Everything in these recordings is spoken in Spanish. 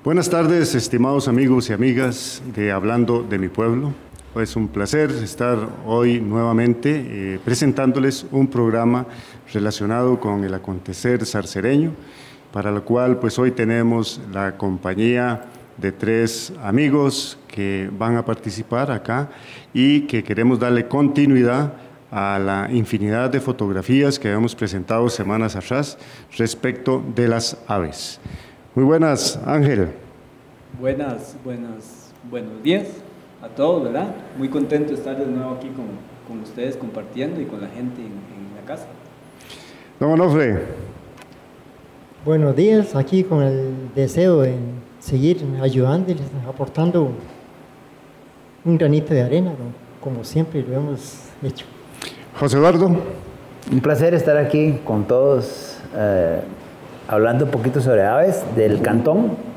Buenas tardes, estimados amigos y amigas de Hablando de mi Pueblo. Es un placer estar hoy nuevamente presentándoles un programa relacionado con el acontecer zarcereño, para lo cual pues hoy tenemos la compañía de 3 amigos que van a participar acá y que queremos darle continuidad a la infinidad de fotografías que habíamos presentado semanas atrás respecto de las aves. Muy buenas, Ángel. Buenos días a todos, ¿verdad? Muy contento de estar de nuevo aquí con ustedes compartiendo y con la gente en la casa. Don Onofre. Buenos días, aquí con el deseo de seguir ayudándoles, aportando un granito de arena, como siempre lo hemos hecho. José Eduardo. Un placer estar aquí con todos, hablando un poquito sobre aves del cantón.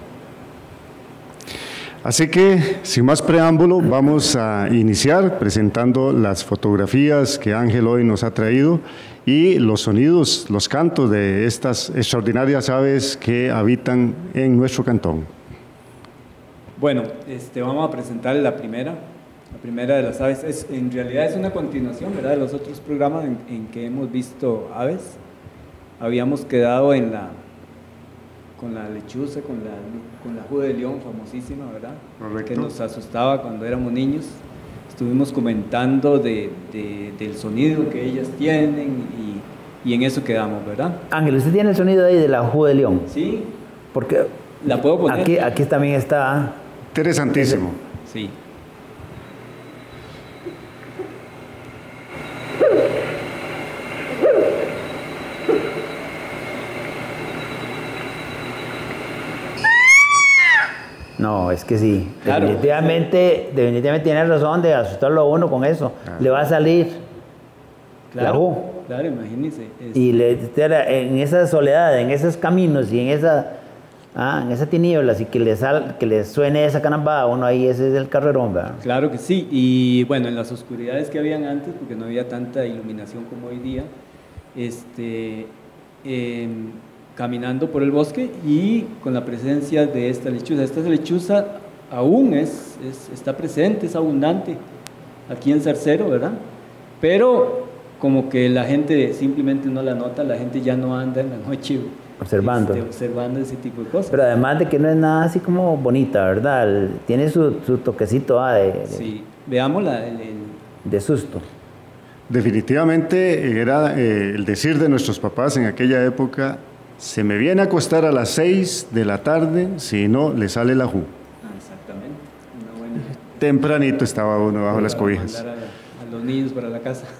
Así que, sin más preámbulo, vamos a iniciar presentando las fotografías que Ángel hoy nos ha traído y los sonidos, los cantos de estas extraordinarias aves que habitan en nuestro cantón. Bueno, vamos a presentar la primera de las aves. En realidad es una continuación, ¿verdad?, de los otros programas en que hemos visto aves. Habíamos quedado con la lechuza, con la ajú de león, famosísima, ¿verdad? Correcto. Que nos asustaba cuando éramos niños. Estuvimos comentando del sonido que ellas tienen y en eso quedamos, ¿verdad? Ángel, ¿usted tiene el sonido ahí de la ajú de león? Sí. Porque la puedo poner. Aquí también está. Interesantísimo. Sí. No, es que sí. Claro. Definitivamente tiene razón de asustarlo a uno con eso. Claro. Le va a salir la ajú. Claro, imagínense. Y en esa soledad, en esos caminos y en esa tinieblas y que le suene esa canambada a uno ahí, ese es el carrerón, ¿verdad? Claro que sí. Y bueno, en las oscuridades que habían antes, porque no había tanta iluminación como hoy día, caminando por el bosque y con la presencia de esta lechuza. Esta lechuza aún está presente, es abundante aquí en Zarcero, ¿verdad? Pero como que la gente simplemente no la nota, la gente ya no anda en la noche observando ese tipo de cosas. Pero además de que no es nada así como bonita, ¿verdad? Tiene su toquecito sí, veámosla. De susto. Definitivamente era el decir de nuestros papás en aquella época: se me viene a acostar a las 6 de la tarde, si no, le sale la ajú. Exactamente. Una buena. Tempranito estaba uno bajo las cobijas. Mandar a los niños para la casa.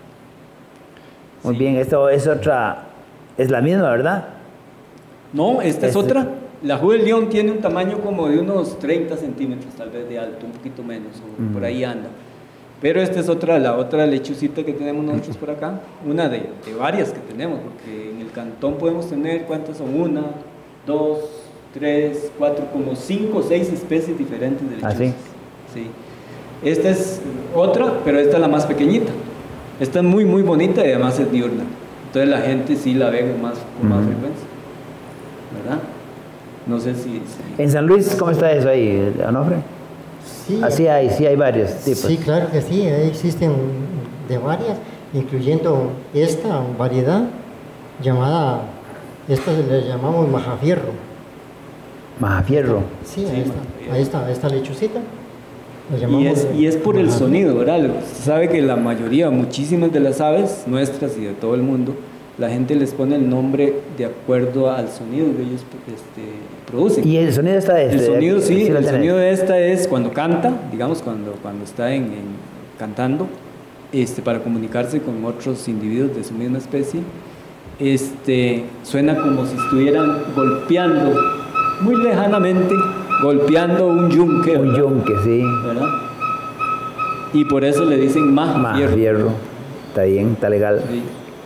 Muy bien, esto es otra, es la misma, ¿verdad? No, esta es otra. La ajú del león tiene un tamaño como de unos 30 centímetros, tal vez de alto, un poquito menos, o por ahí anda. Pero esta es la otra lechucita que tenemos nosotros por acá, una de varias que tenemos, porque en el cantón podemos tener, ¿cuántas son? 1, 2, 3, 4, como 5 o 6 especies diferentes de lechuzas. ¿Ah, sí? Sí. Esta es otra, pero esta es la más pequeñita. Esta es muy, muy bonita y además es diurna. Entonces la gente sí la ve con más frecuencia, ¿verdad? No sé si... En San Luis, ¿cómo está eso ahí, Onofre? Sí, sí hay varios tipos. Sí, claro que sí, existen de varias, incluyendo esta variedad llamada, esta le llamamos majafierro. Majafierro. Sí, ahí está esta lechucita. Y es por el sonido, ¿verdad? Se sabe que la mayoría, muchísimas de las aves nuestras y de todo el mundo, la gente les pone el nombre de acuerdo al sonido que ellos producen. ¿Y el sonido está de El sonido, sí, el sonido de esta es cuando canta, digamos, cuando está cantando, para comunicarse con otros individuos de su misma especie, suena como si estuvieran golpeando, muy lejanamente, golpeando un yunque. Un yunque, sí. ¿Verdad? Y por eso le dicen majafierro. Está bien, está legal. Sí.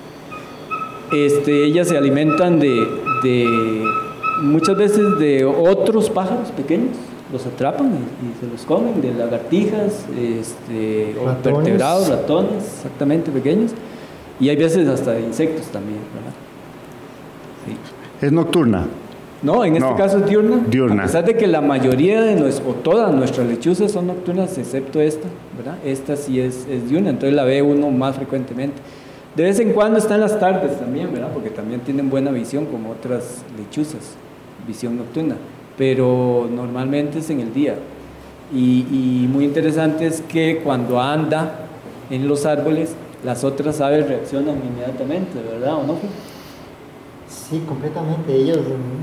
Ellas se alimentan muchas veces de otros pájaros pequeños, los atrapan y se los comen, de lagartijas, o vertebrados, ratones, exactamente, pequeños, y hay veces hasta de insectos también, ¿verdad? Sí. Es nocturna. No, en este caso es diurna. Diurna. A pesar de que la mayoría de o todas nuestras lechuzas son nocturnas, excepto esta, ¿verdad? Esta sí es diurna, entonces la ve uno más frecuentemente. De vez en cuando está en las tardes también, ¿verdad? Porque también tienen buena visión como otras lechuzas, visión nocturna, pero normalmente es en el día. Y muy interesante es que cuando anda en los árboles, las otras aves reaccionan inmediatamente, ¿verdad o no? Sí, completamente. Ellos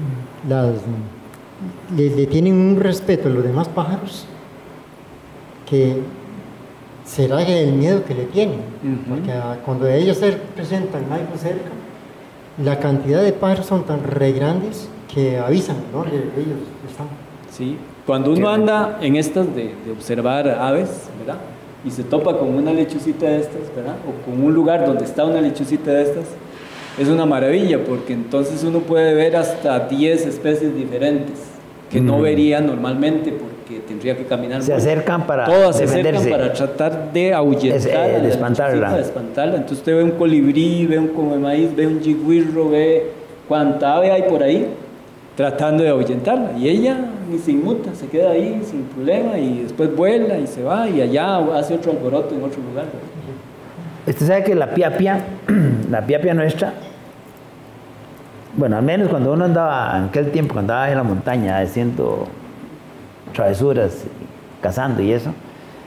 le tienen un respeto a los demás pájaros que será el miedo que le tienen. Porque cuando ellos se presentan algo cerca, la cantidad de pájaros son tan re grandes que avisan, ¿no? Ellos están. Sí, cuando uno anda en estas de observar aves, ¿verdad? Y se topa con una lechucita de estas, ¿verdad? O con un lugar donde está una lechucita de estas, es una maravilla, porque entonces uno puede ver hasta 10 especies diferentes que no vería normalmente, porque tendría que caminar. Se acercan para todas defenderse. se acercan para tratar de ahuyentar, de espantarla. De espantarla. Entonces usted ve un colibrí, ve un come maíz, ve un yigüirro, ve cuánta ave hay por ahí, tratando de ahuyentarla. Y ella ni se inmuta, se queda ahí sin problema y después vuela y se va y allá hace otro alboroto en otro lugar, ¿verdad? Usted sabe que la piapia nuestra, bueno, al menos cuando uno andaba en aquel tiempo, cuando andaba en la montaña haciendo travesuras, cazando y eso,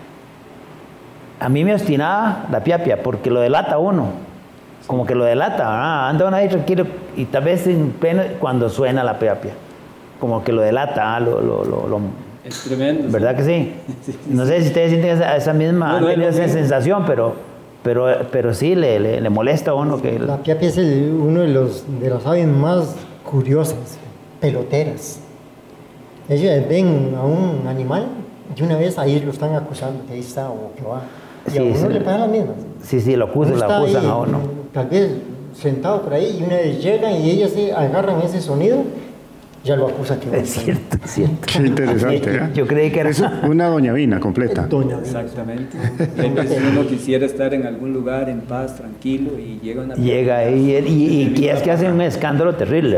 a mí me obstinaba la piapia porque lo delata uno, como que lo delata, anda uno ahí tranquilo y tal vez en pleno, cuando suena la piapia, como que lo delata, es tremendo. ¿Verdad que sí? Sí? No sé si ustedes sienten esa misma sensación, pero sí le molesta a uno que... La piapia es uno de las aves más curiosas, peloteras. Ellos ven a un animal y una vez ahí lo están acusando, que ahí está o que va. Y a uno le pasa la misma. Sí, lo acusan a uno. Tal vez sentado por ahí y una vez llegan y ellos se agarran ese sonido, ya lo acusa que va. Es cierto. Qué interesante, ¿eh? Yo creí que era... Es una doña Vina completa. Doña Vina. Exactamente. Entonces uno quisiera estar en algún lugar en paz, tranquilo, y llega una... Llega y es que hace un escándalo terrible.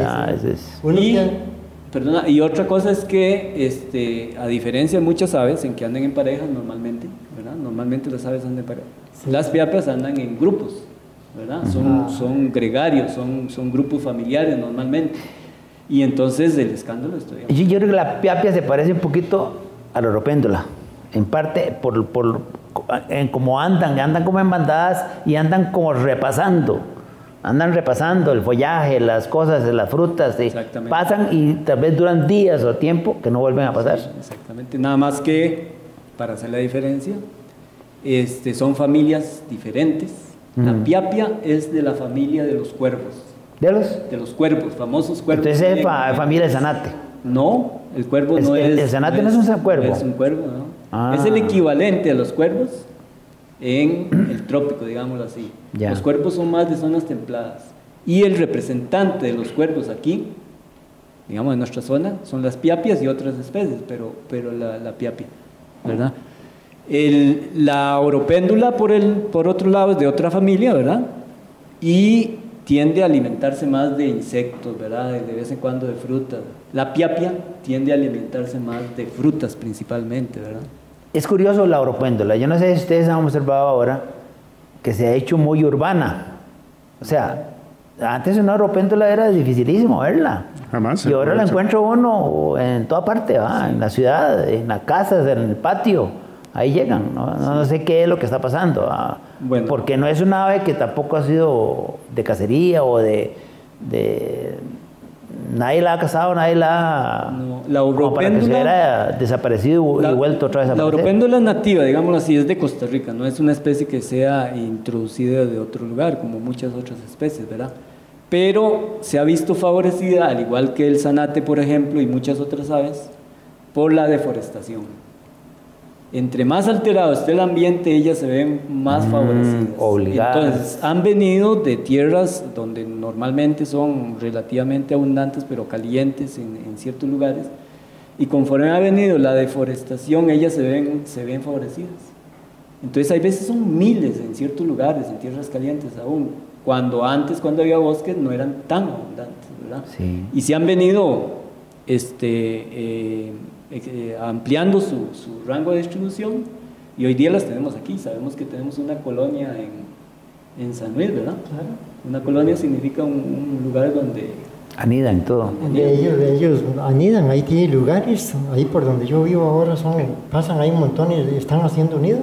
Y otra cosa es que, a diferencia de muchas aves en que andan en parejas normalmente, ¿verdad? Normalmente las aves andan en parejas. Sí. Las piapias andan en grupos, ¿verdad? Son gregarios, son grupos familiares normalmente. Y entonces el escándalo yo creo que la piapia se parece un poquito a la oropéndula, en parte en cómo andan como en bandadas y andan como repasando el follaje, las cosas, las frutas, pasan y tal vez duran días o tiempo que no vuelven a pasar. Exactamente, nada más que para hacer la diferencia, son familias diferentes. La piapia es de la familia de los cuervos. ¿De los cuervos, famosos cuervos? Entonces es familia de zanate. No, el cuervo no es... El zanate no es un cuervo. No es un cuervo, ¿no? Es el equivalente a los cuervos en el trópico, digámoslo así. Ya. Los cuervos son más de zonas templadas. Y el representante de los cuervos aquí, digamos en nuestra zona, son las piapias y otras especies, pero la piapia, ¿verdad? La oropéndula, por otro lado, es de otra familia, ¿verdad? Y tiende a alimentarse más de insectos, ¿verdad? De vez en cuando de frutas. La piapia tiende a alimentarse más de frutas principalmente, ¿verdad? Es curioso la oropéndula. Yo no sé si ustedes han observado ahora que se ha hecho muy urbana. O sea, antes una oropéndula era dificilísimo verla. Jamás. Y ahora la encuentro uno en toda parte, ¿va? En la ciudad, en las casas, en el patio. Ahí llegan, no sé qué es lo que está pasando. Bueno. Porque no es una ave que tampoco ha sido de cacería o de nadie la ha cazado, nadie la ha... No, la oropéndula, para que se hubiera desaparecido y vuelto otra vez a aparecer. La oropéndula es nativa, digámoslo así, es de Costa Rica, no es una especie que sea introducida de otro lugar, como muchas otras especies, ¿verdad? Pero se ha visto favorecida, al igual que el zanate, por ejemplo, y muchas otras aves, por la deforestación. Entre más alterado esté el ambiente, ellas se ven más favorecidas. Obligadas. Entonces, han venido de tierras donde normalmente son relativamente abundantes, pero calientes en ciertos lugares. Y conforme ha venido la deforestación, ellas se ven favorecidas. Entonces, hay veces son miles en ciertos lugares, en tierras calientes aún. Cuando había bosques, no eran tan abundantes, ¿verdad? Sí. Y se han venido ampliando su rango de distribución, y hoy día las tenemos aquí. Sabemos que tenemos una colonia en San Luis, ¿verdad? Claro. Una colonia significa un lugar donde anidan todo. Ellos anidan, ahí tienen lugares, ahí por donde yo vivo ahora pasan ahí un montón y están haciendo nido,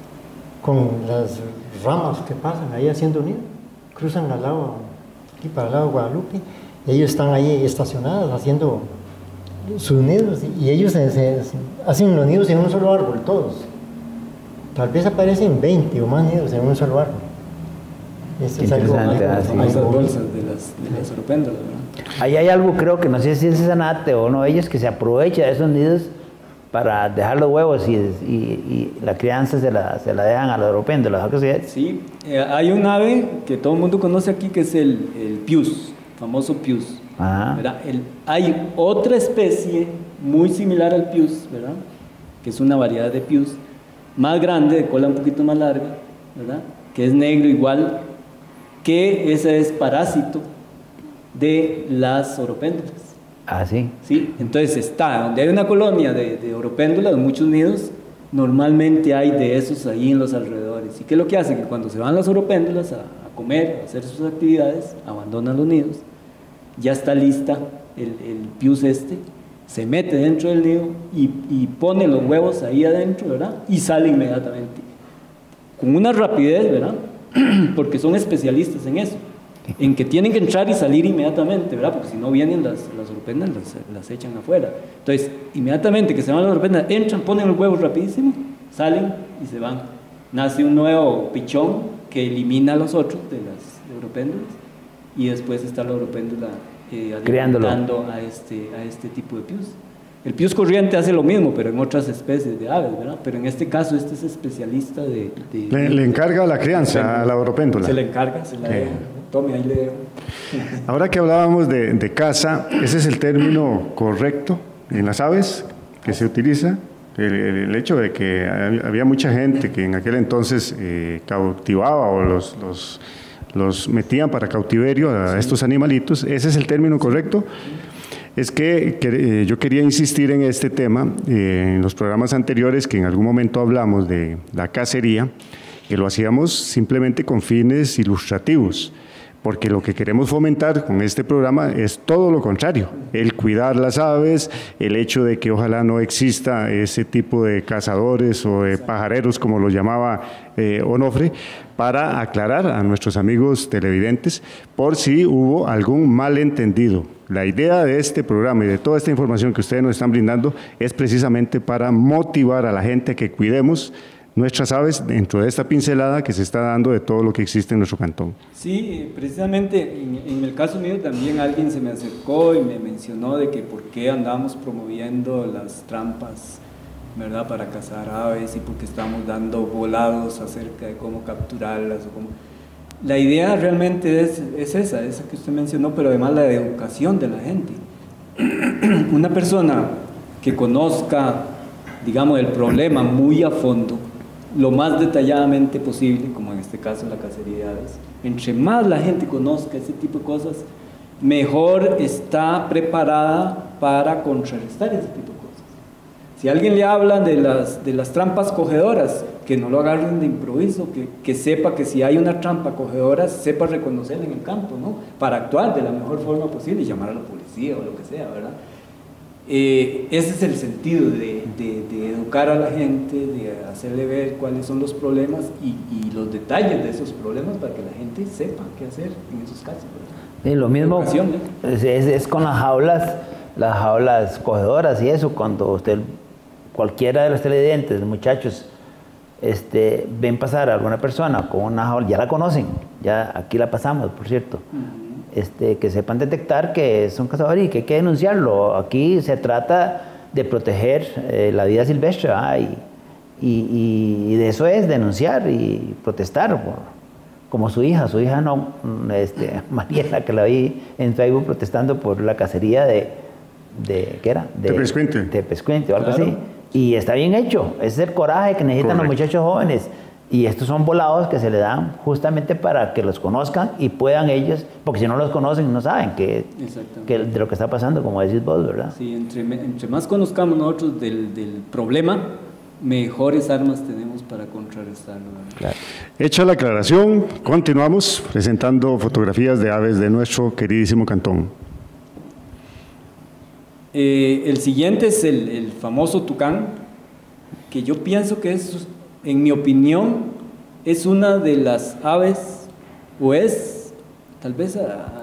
con las ramas que pasan ahí haciendo nido, cruzan al lado, aquí para el lado de Guadalupe, y ellos están ahí estacionados haciendo sus nidos, y ellos hacen los nidos en un solo árbol, todos. Tal vez aparecen 20 o más nidos en un solo árbol. Eso es algo esas bolsas de las oropéndolas, ¿verdad? Ahí hay algo, creo que no sé si es Zanate o no, ellos que se aprovecha de esos nidos para dejar los huevos y la crianza se la dejan a los oropéndolas. Sí, hay un ave que todo el mundo conoce aquí que es el pius, famoso pius. ¿Verdad? Hay otra especie muy similar al pius, ¿verdad? Que es una variedad de pius más grande, de cola un poquito más larga, ¿verdad? Que es negro igual, que ese es parásito de las oropéndulas. Ah, sí. Sí, entonces donde hay una colonia de oropéndulas, muchos nidos, normalmente hay de esos ahí en los alrededores. ¿Y qué es lo que hace? Que cuando se van las oropéndulas a comer, a hacer sus actividades, abandonan los nidos, ya está lista el pius se mete dentro del nido y pone los huevos ahí adentro, ¿verdad? Y sale inmediatamente. Con una rapidez, ¿verdad? Porque son especialistas en eso, en que tienen que entrar y salir inmediatamente, ¿verdad? Porque si no vienen las oropéndulas, las echan afuera. Entonces, inmediatamente que se van las oropéndulas, entran, ponen los huevos rapidísimo, salen y se van. Nace un nuevo pichón que elimina a los otros de las oropéndulas, y después está la oropéndula alimentando a este tipo de pius. El pius corriente hace lo mismo, pero en otras especies de aves, ¿verdad? Pero en este caso, este es especialista le encarga la crianza a la oropéndula. Se le encarga, se la deja. Tome, ahí le dejo. Ahora que hablábamos de caza, ¿ese es el término correcto en las aves que se utiliza? El hecho de que había mucha gente que en aquel entonces cautivaba o los metían para cautiverio a estos animalitos, ¿ese es el término correcto? Es que yo quería insistir en este tema, en los programas anteriores que en algún momento hablamos de la cacería, que lo hacíamos simplemente con fines ilustrativos, porque lo que queremos fomentar con este programa es todo lo contrario, el cuidar las aves, el hecho de que ojalá no exista ese tipo de cazadores o de pajareros, como lo llamaba Onofre, para aclarar a nuestros amigos televidentes por si hubo algún malentendido. La idea de este programa y de toda esta información que ustedes nos están brindando es precisamente para motivar a la gente a que cuidemos nuestras aves dentro de esta pincelada que se está dando de todo lo que existe en nuestro cantón. Sí, precisamente en el caso mío también alguien se me acercó y me mencionó de que por qué andábamos promoviendo las trampas, ¿verdad?, para cazar aves, y porque estamos dando volados acerca de cómo capturarlas o cómo... La idea realmente es esa que usted mencionó, pero además la de educación de la gente. Una persona que conozca, digamos, el problema muy a fondo, lo más detalladamente posible, como en este caso la cacería de aves, entre más la gente conozca ese tipo de cosas, mejor está preparada para contrarrestar ese tipo de cosas. Si alguien le habla de las trampas cogedoras, que no lo agarren de improviso, que sepa que si hay una trampa cogedora, sepa reconocerla en el campo, ¿no?, para actuar de la mejor forma posible y llamar a la policía o lo que sea, ¿verdad? Ese es el sentido de educar a la gente, de hacerle ver cuáles son los problemas y los detalles de esos problemas para que la gente sepa qué hacer en esos casos, ¿verdad? Lo mismo es con las jaulas cogedoras y eso. Cuando cualquiera de los televidentes, muchachos, ven pasar a alguna persona con una jaula, ya la conocen, ya aquí la pasamos, por cierto. Que sepan detectar que es un cazador y que hay que denunciarlo. Aquí se trata de proteger la vida silvestre, y de eso es denunciar y protestar, como su hija no, Mariela, que la vi en Facebook protestando por la cacería de ¿qué era? De Pescuinte o algo así. Y está bien hecho, ese es el coraje que necesitan los muchachos jóvenes. Y estos son volados que se le dan justamente para que los conozcan y puedan ellos, porque si no los conocen no saben que de lo que está pasando, como decís vos, ¿verdad? Sí, entre más conozcamos nosotros del problema, mejores armas tenemos para contrarrestarlo. Claro. Hecha la aclaración, continuamos presentando fotografías de aves de nuestro queridísimo cantón. El siguiente es el famoso tucán, que yo pienso que es, en mi opinión, es una de las aves, o es tal vez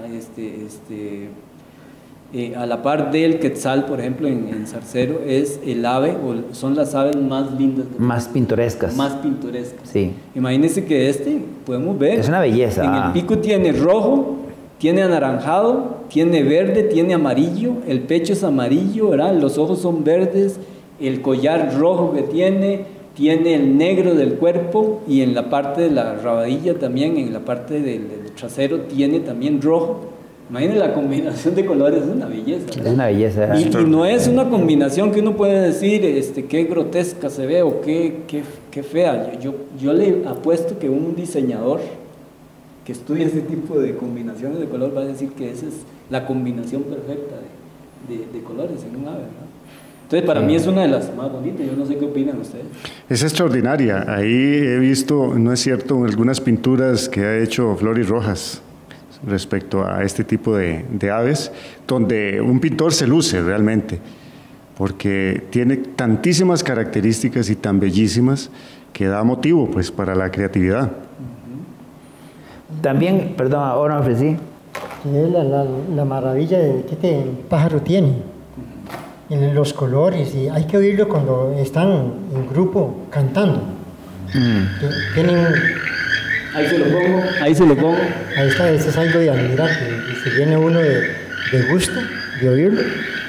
a la par del quetzal, por ejemplo, en Zarcero, es el ave, o son las aves más lindas. Más pintorescas. Más pintorescas. Sí. Imagínense que podemos ver. Es una belleza. En el pico tiene rojo, tiene anaranjado, tiene verde, tiene amarillo, el pecho es amarillo, ¿verdad? Los ojos son verdes, el collar rojo que tiene el negro del cuerpo, y en la parte de la rabadilla también, en la parte del trasero, tiene también rojo. Imagínense la combinación de colores, es una belleza, ¿verdad? Es una belleza. Y no es una combinación que uno puede decir qué grotesca se ve o qué fea. Yo le apuesto que un diseñador que estudia ese tipo de combinaciones de color va a decir que esa es la combinación perfecta de colores en un ave, ¿verdad? Entonces, para mí es una de las más bonitas. Yo no sé qué opinan ustedes. Es extraordinaria. Ahí he visto, no es cierto, algunas pinturas que ha hecho Flori Rojas respecto a este tipo de aves, donde un pintor se luce realmente, porque tiene tantísimas características y tan bellísimas que da motivo pues para la creatividad. También, perdón, ahora ofrecí. La maravilla de que este pájaro tiene en los colores, y hay que oírlo cuando están en grupo cantando. Tienen... Ahí se lo pongo. Ahí está, eso es algo de admirar, que se viene uno de gusto de oírlo.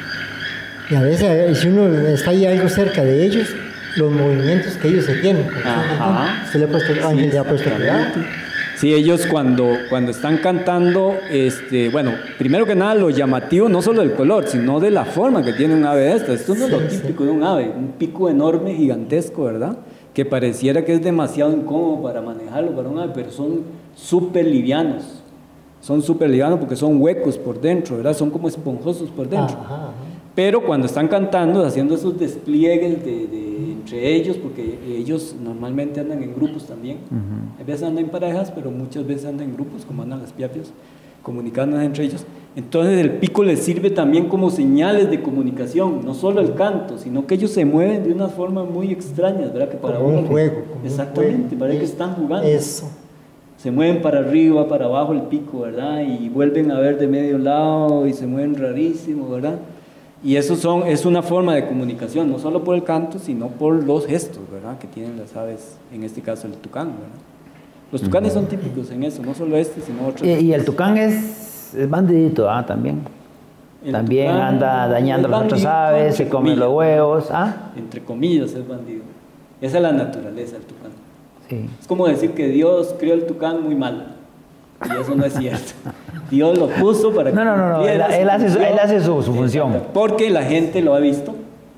Y a veces, si uno está ahí algo cerca de ellos, los movimientos que ellos se tienen. Se le ha puesto, Ángel le ha puesto cuidado. Sí, ellos cuando están cantando, bueno, primero que nada lo llamativo no solo del color, sino de la forma que tiene un ave de estas. Esto no es lo típico de un ave, un pico enorme, gigantesco, ¿verdad? Que pareciera que es demasiado incómodo para manejarlo para un ave, pero son súper livianos. Son súper livianos porque son huecos por dentro, ¿verdad? Son como esponjosos por dentro. Pero cuando están cantando, haciendo esos despliegues entre ellos, porque ellos normalmente andan en grupos también. A veces andan en parejas, pero muchas veces andan en grupos, como andan las piapias, comunicándose entre ellos. Entonces el pico les sirve también como señales de comunicación, no solo el canto, sino que ellos se mueven de una forma muy extraña, ¿verdad? Que para como un juego. Exactamente, parece que están jugando. Eso. Se mueven para arriba, para abajo el pico, ¿verdad? Y vuelven a ver de medio lado y se mueven rarísimo, ¿verdad? Y eso es una forma de comunicación, no solo por el canto, sino por los gestos, ¿verdad?, que tienen las aves, en este caso el tucán, ¿verdad? Los tucanes son típicos en eso, no solo sino otros. Y el tucán es bandidito, también. También anda dañando las otras aves, se come los huevos. Entre comillas es bandido. Esa es la naturaleza del tucán. Sí. Es como decir que Dios creó el tucán muy mal. Y eso no es cierto. Dios lo puso para que... No. Él hace su función. Porque la gente lo ha visto.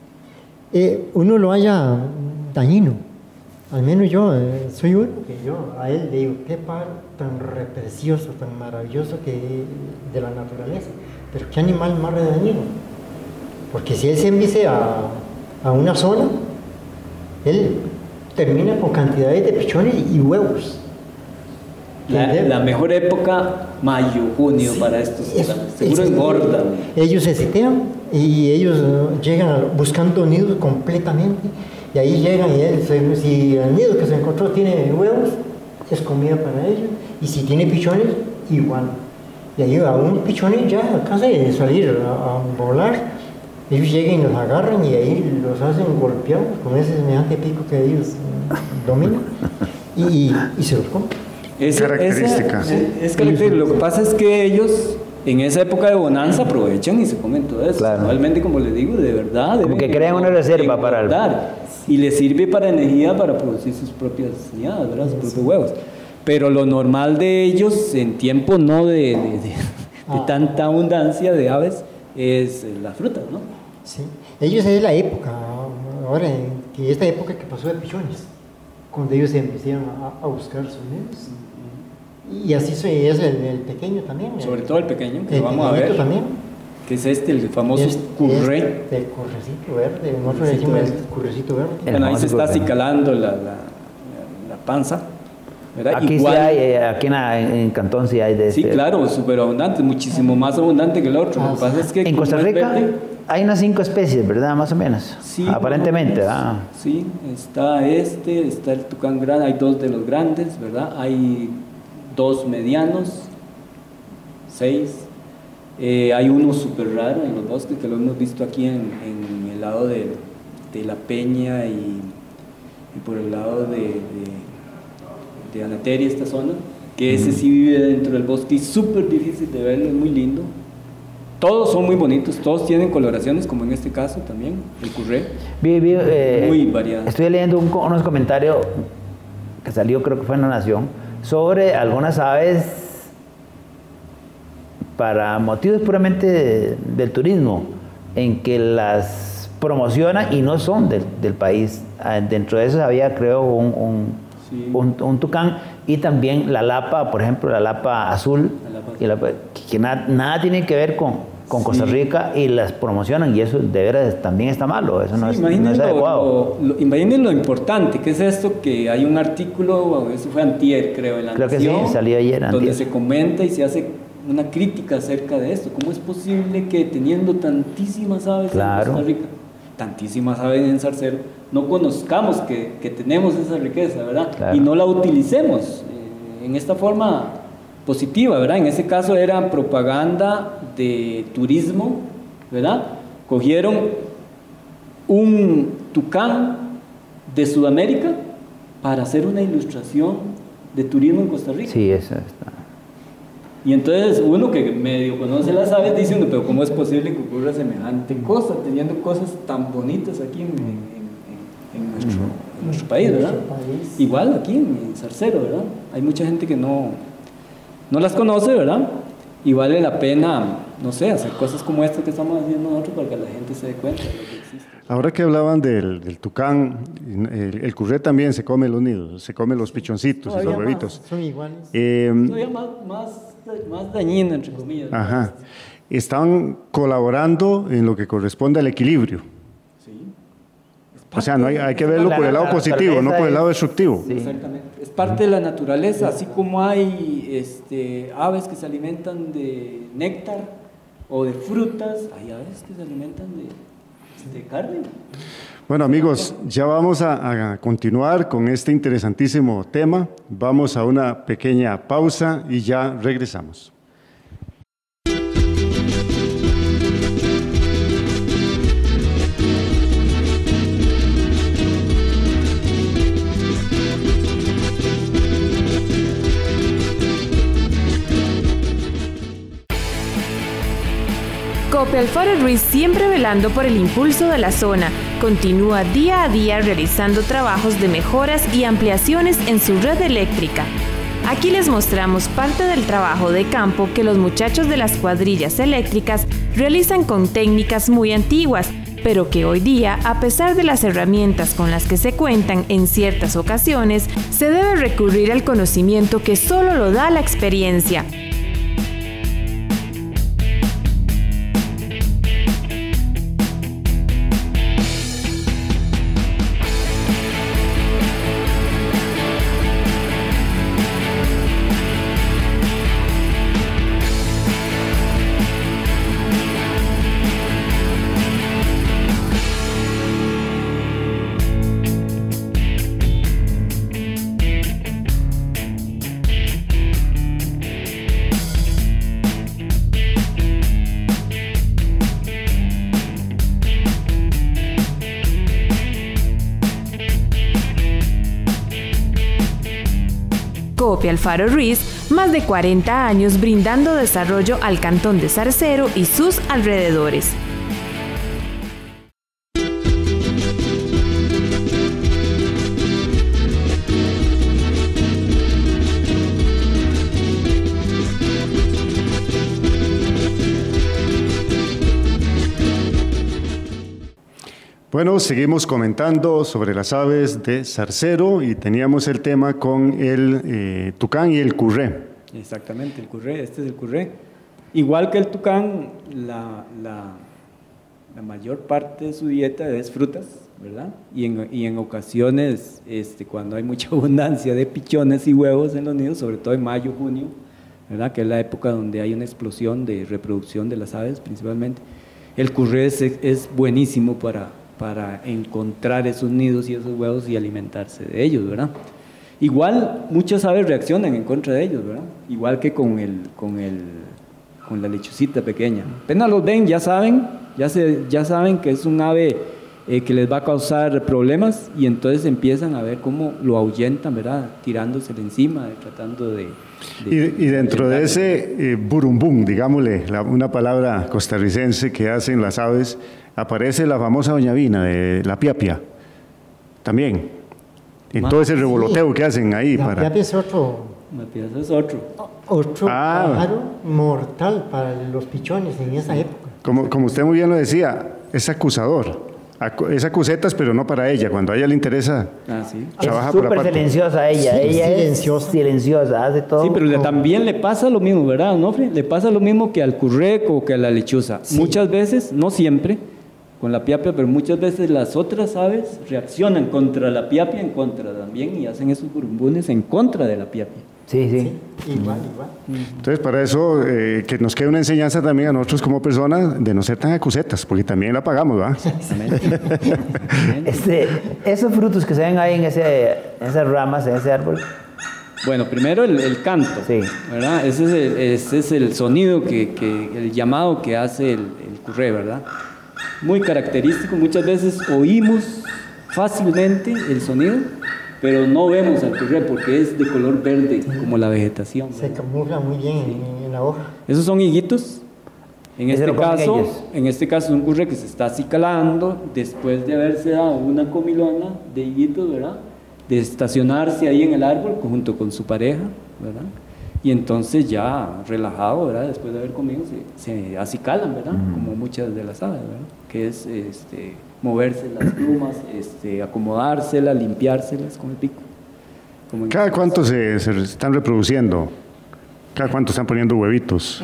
Uno lo haya dañino. Al menos yo soy uno que yo a él le digo, qué pájaro tan precioso, tan maravilloso que de la naturaleza. Pero qué animal más dañino. Porque si él se envice a una zona, él termina con cantidades de pichones y huevos. La mejor época, mayo, junio, sí, para estos tucanes. Seguro engordan. Ellos se setean y ellos llegan buscando nidos completamente, y ahí llegan y si el nido que se encontró tiene huevos, es comida para ellos, y si tiene pichones, igual. Y ahí a un pichón ya alcanza de salir a volar, ellos llegan y los agarran y ahí los hacen golpeados con ese semejante pico que ellos dominan y se los comen. Es característica. Lo que pasa es que ellos en esa época de bonanza aprovechan y se comen todo eso. Claro. Realmente, como les digo, de verdad. Como que crean una reserva para el... Y les sirve para energía para producir sus propias nidadas, ¿verdad? Sus propios huevos. Pero lo normal de ellos, en tiempo no de tanta abundancia de aves, es las frutas, ¿no? Sí. Ellos es la época, ahora, que esta época que pasó de pichones. cuando ellos empezaron a buscar sonidos. Y así es el pequeño también. Sobre todo el pequeño, que vamos a ver. También. Que es el famoso curré. El currecito verde, nosotros le decimos el currecito verde. Bueno, ahí se está acicalando la panza. ¿Verdad? Aquí igual, sí hay, aquí en Cantón sí hay de este. Sí, claro, súper abundante, muchísimo más abundante que el otro. Lo que pasa es que en Costa Rica hay unas 5 especies, ¿verdad? Más o menos. Sí, aparentemente, ¿verdad? Sí, está está el tucán grande, hay 2 de los grandes, ¿verdad? Hay 2 medianos, 6. Hay uno súper raro en los bosques que lo hemos visto aquí en el lado de La Peña y por el lado de Anateria, esta zona, que ese sí vive dentro del bosque y súper difícil de verlo, es muy lindo. Todos son muy bonitos, todos tienen coloraciones, como en este caso también, el curré. Muy variado. Estoy leyendo unos comentarios que salió, creo que fue en La Nación, sobre algunas aves para motivos puramente del turismo, en que las promocionan y no son del país. Dentro de eso había, creo, un tucán, y también la lapa, por ejemplo, la lapa azul, que nada tiene que ver con Costa Rica, y las promocionan, y eso de veras también está malo, eso no es adecuado. Imaginen lo importante que es esto, que hay un artículo, eso fue antier, creo, en La Nación, que sí, salió ayer, donde se comenta y se hace una crítica acerca de esto. ¿Cómo es posible que teniendo tantísimas aves en Costa Rica, tantísimas aves en Zarcero, no conozcamos que tenemos esa riqueza, ¿verdad? Claro. Y no la utilicemos en esta forma positiva, ¿verdad? En ese caso era propaganda de turismo, ¿verdad? Cogieron un tucán de Sudamérica para hacer una ilustración de turismo en Costa Rica. Sí, eso está. Y entonces uno que medio conoce las aves dice, pero ¿cómo es posible que ocurra semejante cosa, teniendo cosas tan bonitas aquí en nuestro país, ¿verdad? Igual aquí en Zarcero, ¿verdad? Hay mucha gente que no las conoce, ¿verdad? Y vale la pena, no sé, hacer cosas como estas que estamos haciendo nosotros para que la gente se dé cuenta de lo que existe. Ahora que hablaban del tucán, el curré también se come los nidos, se come los pichoncitos y los huevitos. Son iguales. Todavía más dañino, entre comillas. Ajá. Están colaborando en lo que corresponde al equilibrio. Sí. O sea, no hay que verlo por el lado positivo, no por el lado destructivo. Sí. Exactamente. Es parte de la naturaleza, así como hay aves que se alimentan de néctar o de frutas, hay aves que se alimentan de carne. Bueno, amigos, ya vamos a continuar con este interesantísimo tema. Vamos a una pequeña pausa y ya regresamos. Alfaro Ruiz, siempre velando por el impulso de la zona, continúa día a día realizando trabajos de mejoras y ampliaciones en su red eléctrica. Aquí les mostramos parte del trabajo de campo que los muchachos de las cuadrillas eléctricas realizan con técnicas muy antiguas, pero que hoy día, a pesar de las herramientas con las que se cuentan en ciertas ocasiones, se debe recurrir al conocimiento que solo lo da la experiencia. Copia Alfaro Ruiz, más de 40 años brindando desarrollo al cantón de Zarcero y sus alrededores. Bueno, seguimos comentando sobre las aves de zarcero y teníamos el tema con el tucán y el curré. Exactamente, el curré, este es el curré. Igual que el tucán, la mayor parte de su dieta es frutas, ¿verdad? Y en ocasiones, cuando hay mucha abundancia de pichones y huevos en los nidos, sobre todo en mayo, junio, ¿verdad? Que es la época donde hay una explosión de reproducción de las aves principalmente, el curré es buenísimo para encontrar esos nidos y esos huevos y alimentarse de ellos, ¿verdad? Igual muchas aves reaccionan en contra de ellos, ¿verdad? Igual que con la lechucita pequeña. Apenas los ven, ya saben que es un ave que les va a causar problemas y entonces empiezan a ver cómo lo ahuyentan, ¿verdad? Tirándosele encima, tratando de y dentro de ese burumbum, digámosle, una palabra costarricense que hacen las aves, aparece la famosa doña Vina de la piapia, también, en todo ese revoloteo que hacen ahí. La piapia es otro. La piapia es otro. Otro pájaro mortal para los pichones en esa época. Como usted muy bien lo decía, es acusador. Es acusetas, pero no para ella. Cuando a ella le interesa, trabaja es por súper silenciosa ella. Sí, ella silenciosa. es silenciosa, hace todo. Sí, pero también le pasa lo mismo, ¿verdad, Onofre? Le pasa lo mismo que al curré o que a la lechuza. Sí. Muchas veces, no siempre, con la piapia, pero muchas veces las otras aves reaccionan contra la piapia, en contra también, y hacen esos burumbunes en contra de la piapia. Sí. Igual. Entonces, para eso, que nos quede una enseñanza también a nosotros como personas de no ser tan acusetas, porque también la pagamos, ¿va? Esos frutos que se ven ahí en esas ramas, en ese árbol. Bueno, primero el canto, sí, ¿verdad? Ese es el sonido, el llamado que hace el curré, ¿verdad? Muy característico, muchas veces oímos fácilmente el sonido, pero no vemos al curré porque es de color verde, como la vegetación, ¿verdad? Se camufla muy bien en la hoja. Esos son higuitos. En este caso es un curré que se está acicalando después de haberse dado una comilona de higuitos, ¿verdad? De estacionarse ahí en el árbol junto con su pareja, ¿verdad? Y entonces ya relajado, ¿verdad? Después de haber comido se acicalan, ¿verdad? Como muchas de las aves, ¿verdad? Que es moverse las plumas, acomodárselas, limpiárselas con el pico. ¿Cada cuánto se están reproduciendo? ¿Cada cuánto están poniendo huevitos?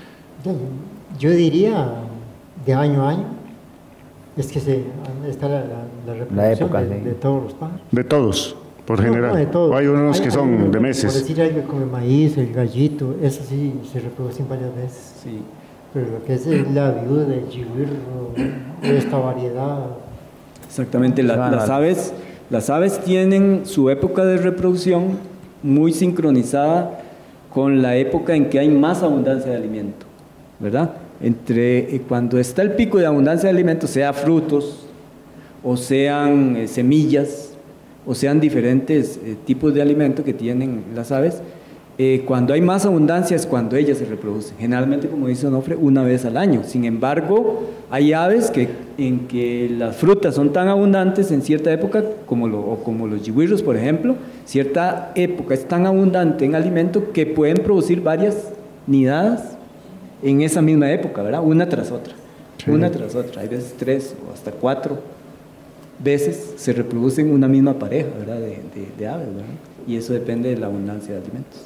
Yo diría de año a año. Es que está la reproducción época, de todos los pájaros. De todos, por general. No, de todos. O hay unos que son de meses. Por decir algo como el maíz, el gallito, eso sí se reproducen varias veces. Sí. Pero lo que es la viuda, el chigüirro, esta variedad. Exactamente, las aves tienen su época de reproducción muy sincronizada con la época en que hay más abundancia de alimento, ¿verdad? Cuando está el pico de abundancia de alimentos, sea frutos, o sean semillas, o sean diferentes tipos de alimento que tienen las aves, cuando hay más abundancia es cuando ellas se reproducen. Generalmente, como dice Onofre, una vez al año. Sin embargo, hay aves en que las frutas son tan abundantes en cierta época, como los yigüirros, por ejemplo, cierta época es tan abundante en alimento que pueden producir varias nidadas en esa misma época, ¿verdad? Una tras otra. Sí. Una tras otra. Hay veces 3 o hasta 4 veces se reproducen una misma pareja, ¿verdad? De aves, ¿verdad? Y eso depende de la abundancia de alimentos.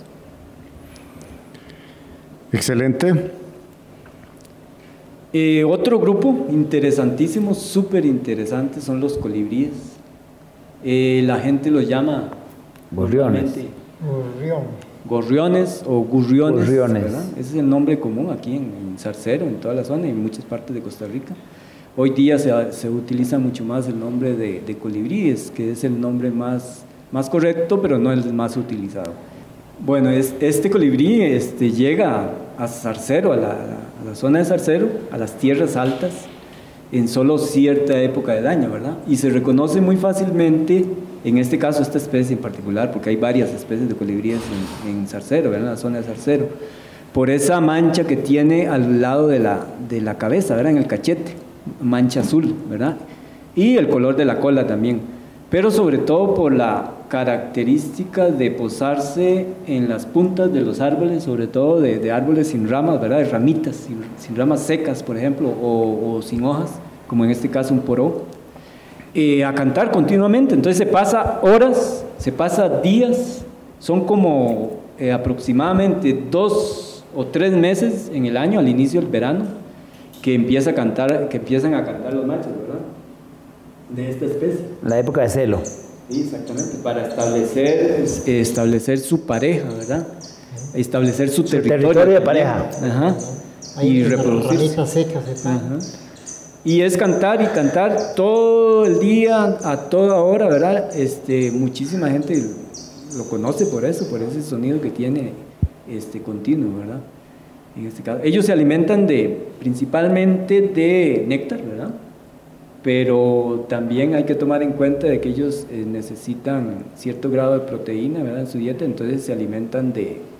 Excelente. Otro grupo interesantísimo, súper interesante, son los colibríes. La gente los llama gorriones o gurriones, ¿verdad? Ese es el nombre común aquí en Zarcero, en toda la zona y en muchas partes de Costa Rica. Hoy día se utiliza mucho más el nombre de colibríes, que es el nombre más correcto, pero no el más utilizado. Bueno, este colibrí llega a Zarcero, a la zona de Zarcero, a las tierras altas, en solo cierta época del año, ¿verdad? Y se reconoce muy fácilmente, en este caso esta especie en particular, porque hay varias especies de colibríes en Zarcero, ¿verdad? En la zona de Zarcero, por esa mancha que tiene al lado de la cabeza, ¿verdad? En el cachete, mancha azul, ¿verdad? Y el color de la cola también, pero sobre todo por la característica de posarse en las puntas de los árboles, sobre todo de árboles sin ramas, ¿verdad? De ramitas, sin ramas secas, por ejemplo, o sin hojas, como en este caso un poró. a cantar continuamente. Entonces se pasa horas, se pasa días, son como aproximadamente 2 o 3 meses en el año, al inicio del verano, que empiezan a cantar los machos, ¿verdad? De esta especie. La época de celo. Sí, exactamente, para establecer su pareja, ¿verdad? Establecer su territorio de pareja. Ajá. Y reproducirse. Ajá. Y es cantar y cantar todo el día, a toda hora, ¿verdad? Muchísima gente lo conoce por eso, por ese sonido que tiene continuo, ¿verdad? En este caso, ellos se alimentan principalmente de néctar, ¿verdad? Pero también hay que tomar en cuenta de que ellos necesitan cierto grado de proteína, ¿verdad? En su dieta, entonces se alimentan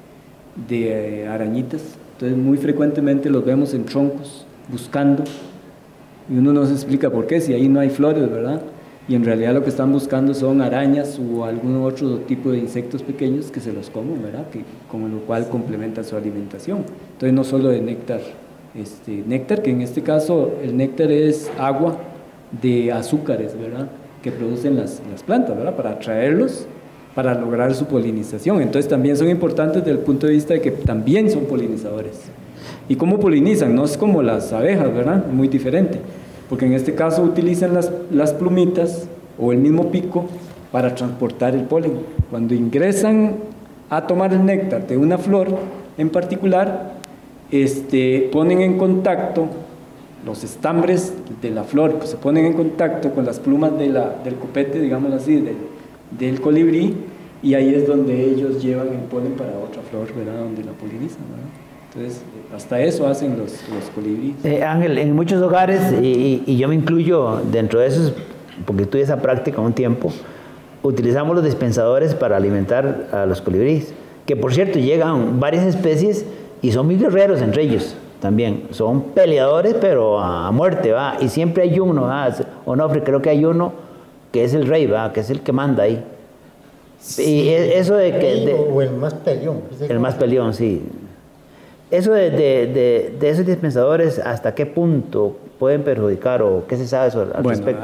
de arañitas. Entonces muy frecuentemente los vemos en troncos buscando, y uno no se explica por qué, si ahí no hay flores, ¿verdad? Y en realidad lo que están buscando son arañas o algún otro tipo de insectos pequeños que se los comen, ¿verdad? Con lo cual complementa su alimentación. Entonces no solo de néctar, néctar, que en este caso el néctar es agua de azúcares, ¿verdad? Que producen las plantas, ¿verdad? Para atraerlos, para lograr su polinización. Entonces también son importantes desde el punto de vista de que también son polinizadores. ¿Y cómo polinizan? No es como las abejas, ¿verdad? Muy diferente, porque en este caso utilizan las plumitas o el mismo pico para transportar el polen. Cuando ingresan a tomar el néctar de una flor en particular, ponen en contacto los estambres de la flor, pues se ponen en contacto con las plumas del copete, digamos así, del colibrí, y ahí es donde ellos llevan el polen para otra flor, ¿verdad? Donde la polinizan, ¿verdad? Entonces, hasta eso hacen los colibríes. Ángel, en muchos hogares, y yo me incluyo dentro de esos, porque tuve esa práctica un tiempo, utilizamos los dispensadores para alimentar a los colibríes, que por cierto llegan varias especies y son muy guerreros entre ellos también. Son peleadores, pero a muerte, ¿va? Y siempre hay uno, Onofre, creo que hay uno que es el rey, ¿va? Que es el que manda ahí. Sí. Y eso de que... o el más peleón. El más peleón, sí. Eso de esos dispensadores, ¿hasta qué punto pueden perjudicar o qué se sabe al respecto?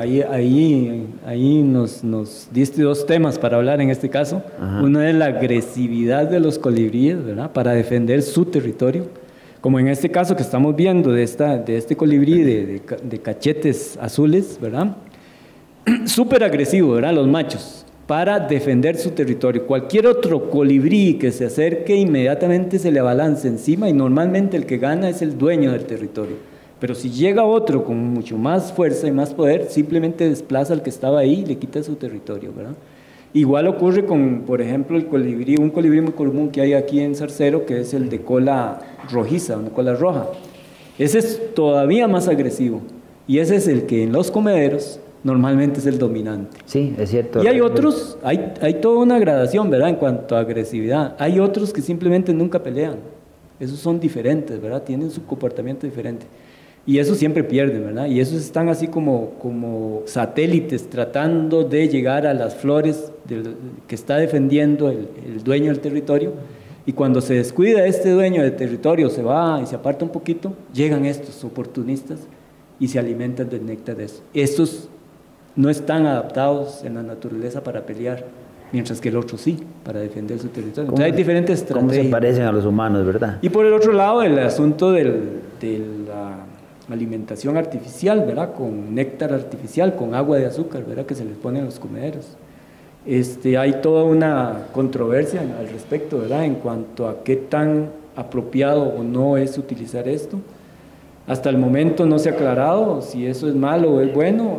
Ahí nos diste 2 temas para hablar en este caso. Ajá. Uno es la agresividad de los colibríes, ¿verdad? Para defender su territorio. Como en este caso que estamos viendo de este colibrí de cachetes azules, ¿verdad? Súper agresivo, ¿verdad? Los machos, para defender su territorio. Cualquier otro colibrí que se acerque, inmediatamente se le abalanza encima, y normalmente el que gana es el dueño del territorio. Pero si llega otro con mucho más fuerza y más poder, simplemente desplaza al que estaba ahí y le quita su territorio, ¿verdad? Igual ocurre con, por ejemplo, un colibrí muy común que hay aquí en Zarcero, que es el de cola rojiza, una cola roja. Ese es todavía más agresivo, y ese es el que en los comederos normalmente es el dominante. Sí, es cierto. Y hay otros, hay toda una gradación, ¿verdad? En cuanto a agresividad. Hay otros que simplemente nunca pelean. Esos son diferentes, ¿verdad? Tienen su comportamiento diferente. Y esos siempre pierden, ¿verdad? Y esos están así como satélites tratando de llegar a las flores que está defendiendo el dueño del territorio. Y cuando se descuida este dueño del territorio, se va y se aparta un poquito, llegan estos oportunistas y se alimentan del néctar de eso. Estos no están adaptados en la naturaleza para pelear, mientras que el otro sí, para defender su territorio. Entonces hay diferentes estrategias. ¿Cómo se parecen a los humanos, verdad? Y por el otro lado, el asunto de la alimentación artificial, ¿verdad? Con néctar artificial, con agua de azúcar, ¿verdad? Que se les pone a los comederos. Hay toda una controversia al respecto, ¿verdad? En cuanto a qué tan apropiado o no es utilizar esto. Hasta el momento no se ha aclarado si eso es malo o es bueno.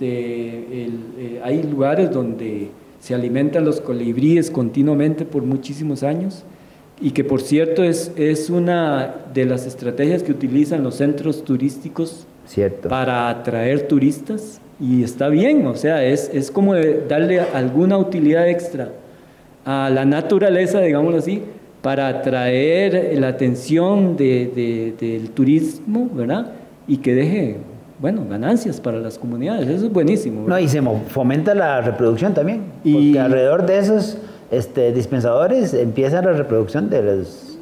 Hay lugares donde se alimentan los colibríes continuamente por muchísimos años, y que por cierto es una de las estrategias que utilizan los centros turísticos. Cierto. Para atraer turistas, y está bien, o sea, es como darle alguna utilidad extra a la naturaleza, digámoslo así, para atraer la atención del turismo, ¿verdad? Y que deje, bueno, ganancias para las comunidades. Eso es buenísimo, ¿verdad? No, y se fomenta la reproducción también, porque alrededor de esos dispensadores empieza la reproducción de los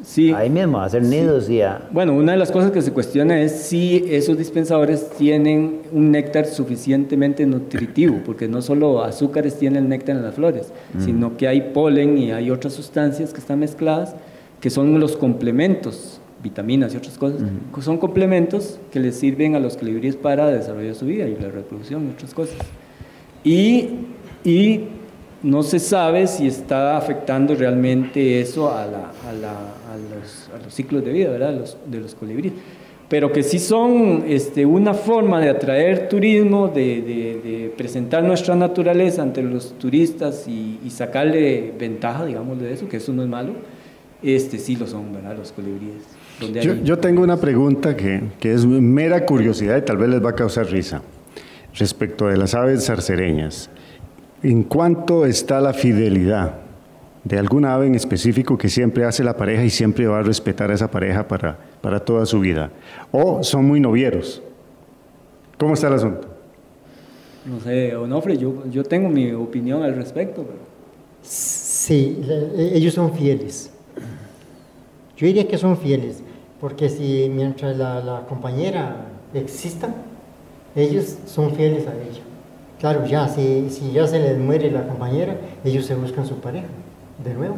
Sí. ahí mismo, a hacer nidos y a... Bueno, una de las cosas que se cuestiona es si esos dispensadores tienen un néctar suficientemente nutritivo, porque no solo azúcares tiene el néctar en las flores, sino que hay polen y hay otras sustancias que están mezcladas, que son los complementos, vitaminas y otras cosas, que son complementos que les sirven a los colibríes para desarrollar su vida y la reproducción y otras cosas. Y no se sabe si está afectando realmente eso a los ciclos de vida, ¿verdad? De los colibríes. Pero que sí son una forma de atraer turismo, de presentar nuestra naturaleza ante los turistas y sacarle ventaja, digamos, de eso, que eso no es malo. Sí lo son, ¿verdad? Los colibríes. Yo tengo una pregunta que es mera curiosidad y tal vez les va a causar risa respecto de las aves zarcereñas. ¿En cuánto está la fidelidad de alguna ave en específico que siempre hace la pareja y siempre va a respetar a esa pareja para toda su vida? ¿O son muy novieros? ¿Cómo está el asunto? No sé, Onofre, yo tengo mi opinión al respecto. Pero... Sí, ellos son fieles. Yo diría que son fieles, porque si mientras la compañera exista, ellos son fieles a ella. Claro, ya, si ya se les muere la compañera, ellos se buscan su pareja, de nuevo.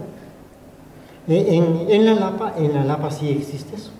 En la Lapa sí existe eso.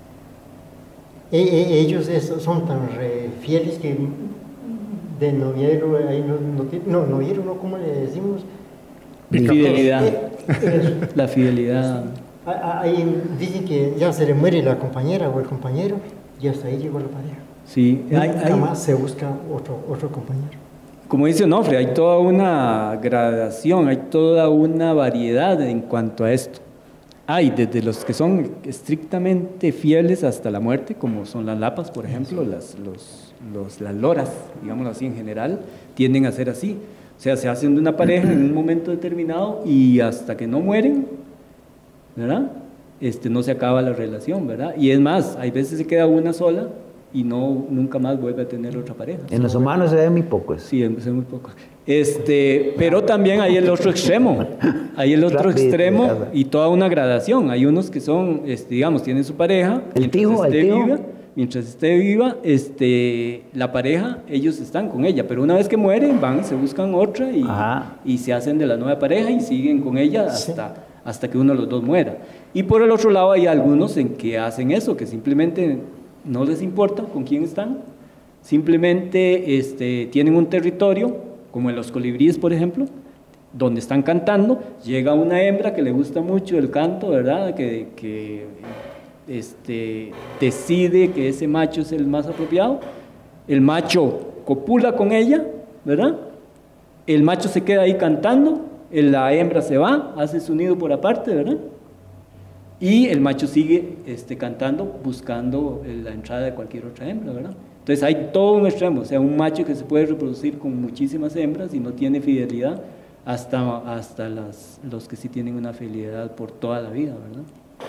Ellos son tan fieles que de noviero, noviero, ¿no? ¿Cómo le decimos? Fidelidad. La fidelidad. Ahí dicen que ya se le muere la compañera o el compañero y hasta ahí llegó la pareja. Sí. Nunca más se busca otro compañero. Como dice Onofre, hay toda una gradación, hay toda una variedad en cuanto a esto. Hay desde los que son estrictamente fieles hasta la muerte, como son las lapas, por ejemplo, las loras, digámoslo así en general, tienden a ser así. O sea, se hacen de una pareja en un momento determinado y hasta que no mueren, ¿verdad? No se acaba la relación, ¿verdad? Y es más, hay veces se queda una sola y nunca más vuelve a tener otra pareja. En los humanos se ven muy pocos. Sí, se ven muy pocos. Pero también hay el otro extremo. Hay el otro extremo y toda una gradación. Hay unos que son, digamos, tienen su pareja. Mientras esté viva, la pareja, ellos están con ella. Pero una vez que mueren, van, se buscan otra y se hacen de la nueva pareja y siguen con ella hasta que uno de los dos muera. Y por el otro lado hay algunos en que hacen eso, que simplemente no les importa con quién están, simplemente tienen un territorio, como en los colibríes, por ejemplo, donde están cantando, llega una hembra que le gusta mucho el canto, ¿verdad? Que decide que ese macho es el más apropiado, el macho copula con ella, ¿verdad? El macho se queda ahí cantando, la hembra se va, hace su nido por aparte, ¿verdad? Y el macho sigue cantando, buscando la entrada de cualquier otra hembra, ¿verdad? Entonces hay todo un extremo, o sea, un macho que se puede reproducir con muchísimas hembras y no tiene fidelidad, hasta los que sí tienen una fidelidad por toda la vida, ¿verdad?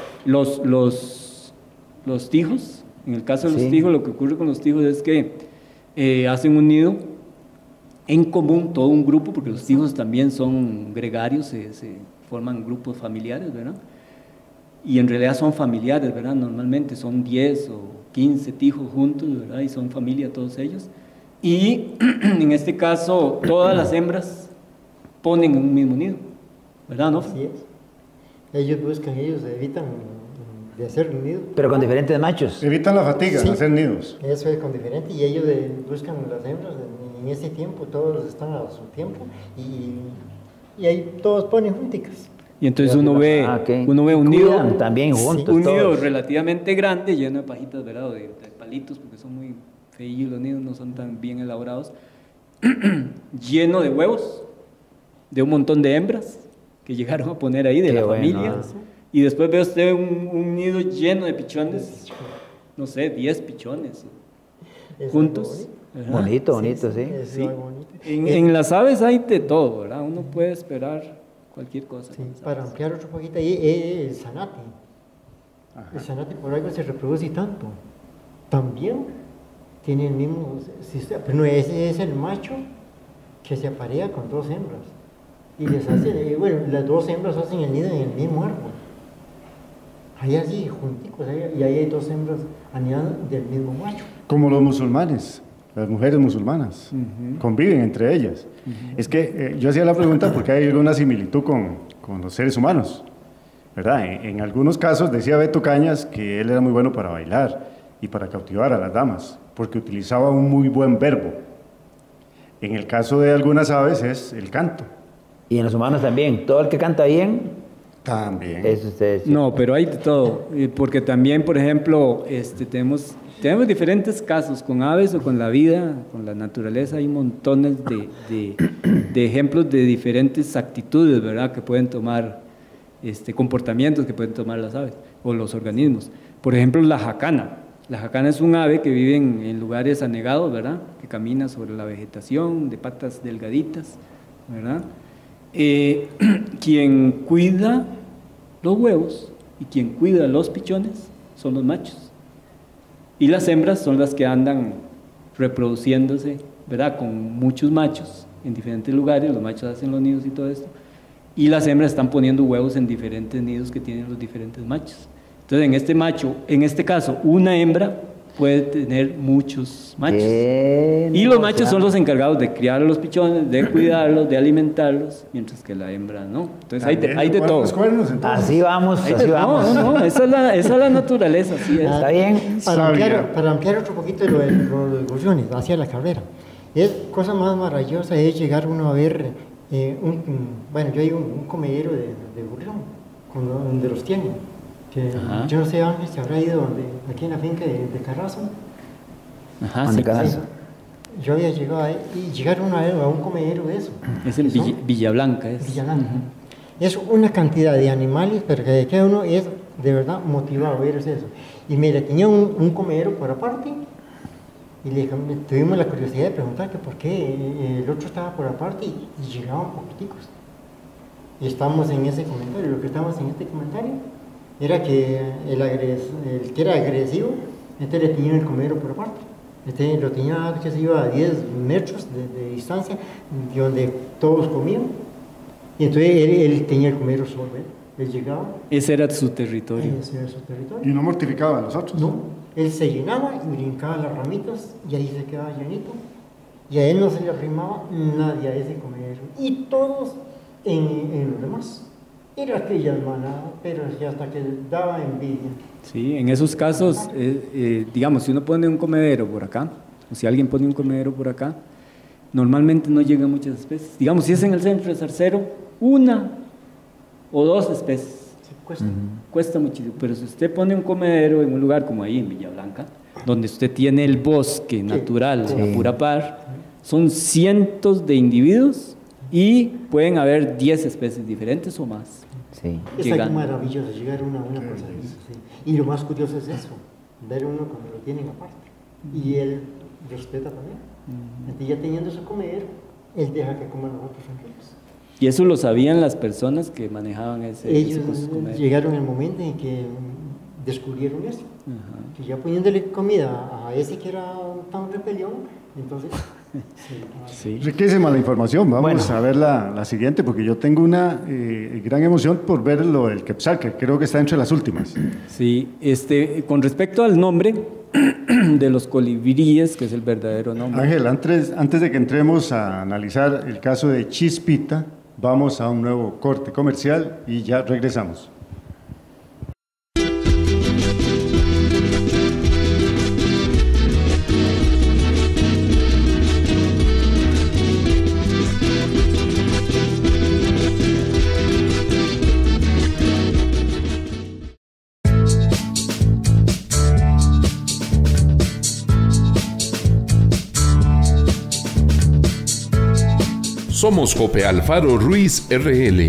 Los tijos, en el caso de los tijos, lo que ocurre con los tijos es que hacen un nido en común, todo un grupo, porque los tijos también son gregarios, se forman grupos familiares, ¿verdad? Y en realidad son familiares, ¿verdad? Normalmente son 10 o 15 tijos juntos, ¿verdad? Y son familia todos ellos. Y en este caso, todas las hembras ponen un mismo nido, ¿verdad? ¿No? Así es. Ellos evitan de hacer un nido. Pero con diferentes machos. Evitan la fatiga de hacer nidos. Eso es con diferente. Y ellos buscan las hembras en ese tiempo, todos están a su tiempo. Y ahí todos ponen junticas. Y entonces uno ve un nido también juntos, un nido relativamente grande, lleno de pajitas, ¿verdad? De palitos, porque son muy feillos los nidos, no son tan bien elaborados, lleno de huevos, de un montón de hembras que llegaron a poner ahí de la familia. Y después ve usted un nido lleno de pichones, no sé, 10 pichones juntos. Bonito, sí. Sí. Bonito. En las aves hay de todo, ¿verdad? Uno puede esperar cualquier cosa. Sí, para ampliar otro poquito, el zanate. El zanate por algo se reproduce tanto. También tiene el mismo sistema, pero no, ese es el macho que se aparea con 2 hembras. Y les hace, bueno, las 2 hembras hacen el nido en el mismo árbol. ahí así, junticos, y ahí hay 2 hembras anidando del mismo macho. Como los musulmanes, las mujeres musulmanas, conviven entre ellas. Es que yo hacía la pregunta porque hay alguna similitud con los seres humanos, ¿verdad? En algunos casos decía Beto Cañas que él era muy bueno para bailar y para cautivar a las damas, porque utilizaba un muy buen verbo. En el caso de algunas aves es el canto. Y en los humanos también, todo el que canta bien, También. eso ustedes. No, pero hay de todo, porque también, por ejemplo, tenemos diferentes casos con aves o con la vida, con la naturaleza, hay montones de ejemplos de diferentes actitudes, ¿verdad?, que pueden tomar, comportamientos que pueden tomar las aves o los organismos. Por ejemplo, la jacana. La jacana es un ave que vive en lugares anegados, ¿verdad?, que camina sobre la vegetación, de patas delgaditas, ¿verdad? Quien cuida los huevos y quien cuida los pichones son los machos. Y las hembras son las que andan reproduciéndose, ¿verdad?, con muchos machos en diferentes lugares. Los machos hacen los nidos y todo esto. Y las hembras están poniendo huevos en diferentes nidos que tienen los diferentes machos. Entonces, en este caso, una hembra puede tener muchos machos. Y los machos son los encargados de criar a los pichones, de cuidarlos, de alimentarlos, mientras que la hembra no. Entonces hay de todo. Así vamos, así vamos. No, esa es la naturaleza, así es. Está bien. Para ampliar otro poquito lo de los gorriones hacia la carrera. Es cosa más maravillosa es llegar uno a ver, yo hay un comedero de gorrión, donde los tienen. Yo no sé, Ángel, si habrá ido aquí en la finca de Carrazo. Ajá, sí. Yo había llegado ahí y llegaron a un comedero de eso. Es en Villa Blanca. Villa Blanca. Es una cantidad de animales, pero que cada uno es de verdad motivado a ver eso. Y mira, tenía un comedero por aparte y tuvimos la curiosidad de preguntar que por qué el otro estaba por aparte y llegaban poquiticos. Y estamos en ese comentario, lo que estamos en este comentario era que el que era agresivo, le tenía el comedero por aparte. Lo tenía, que se iba a 10 metros de distancia, de donde todos comían. Y entonces él tenía el comedero solo, él llegaba. Ese era su territorio. ¿Y no mortificaba a los otros? No, él se llenaba y brincaba las ramitas y ahí se quedaba llenito. Y a él no se le arrimaba nadie a ese comedero. Y todos en los demás. Era aquella hermana, pero ya hasta que daba envidia. Sí, en esos casos, digamos, si uno pone un comedero por acá, o si alguien pone un comedero por acá, normalmente no llegan muchas especies. Digamos, si es en el centro de Zarcero, 1 o 2 especies. Sí, cuesta muchísimo, pero si usted pone un comedero en un lugar como ahí en Villa Blanca, donde usted tiene el bosque natural, a pura par, son cientos de individuos y pueden haber 10 especies diferentes o más. Sí. Es algo maravilloso llegar a una cosa así. Sí. Y lo más curioso es eso, ver uno cuando lo tienen aparte. Y él respeta también. Entonces, ya teniendo su comedero, él deja que coman los otros tranquilos. Y eso lo sabían las personas que manejaban Ellos llegaron el momento en que descubrieron eso. Que ya poniéndole comida a ese que era tan repelión, entonces... Sí. Riquísima la información. Vamos a ver la siguiente, porque yo tengo una gran emoción por ver lo del quetzal, que creo que está entre las últimas. Sí, con respecto al nombre de los colibríes, que es el verdadero nombre. Ángel, antes de que entremos a analizar el caso de Chispita, vamos a un nuevo corte comercial y ya regresamos. Somos Cope Alfaro Ruiz RL.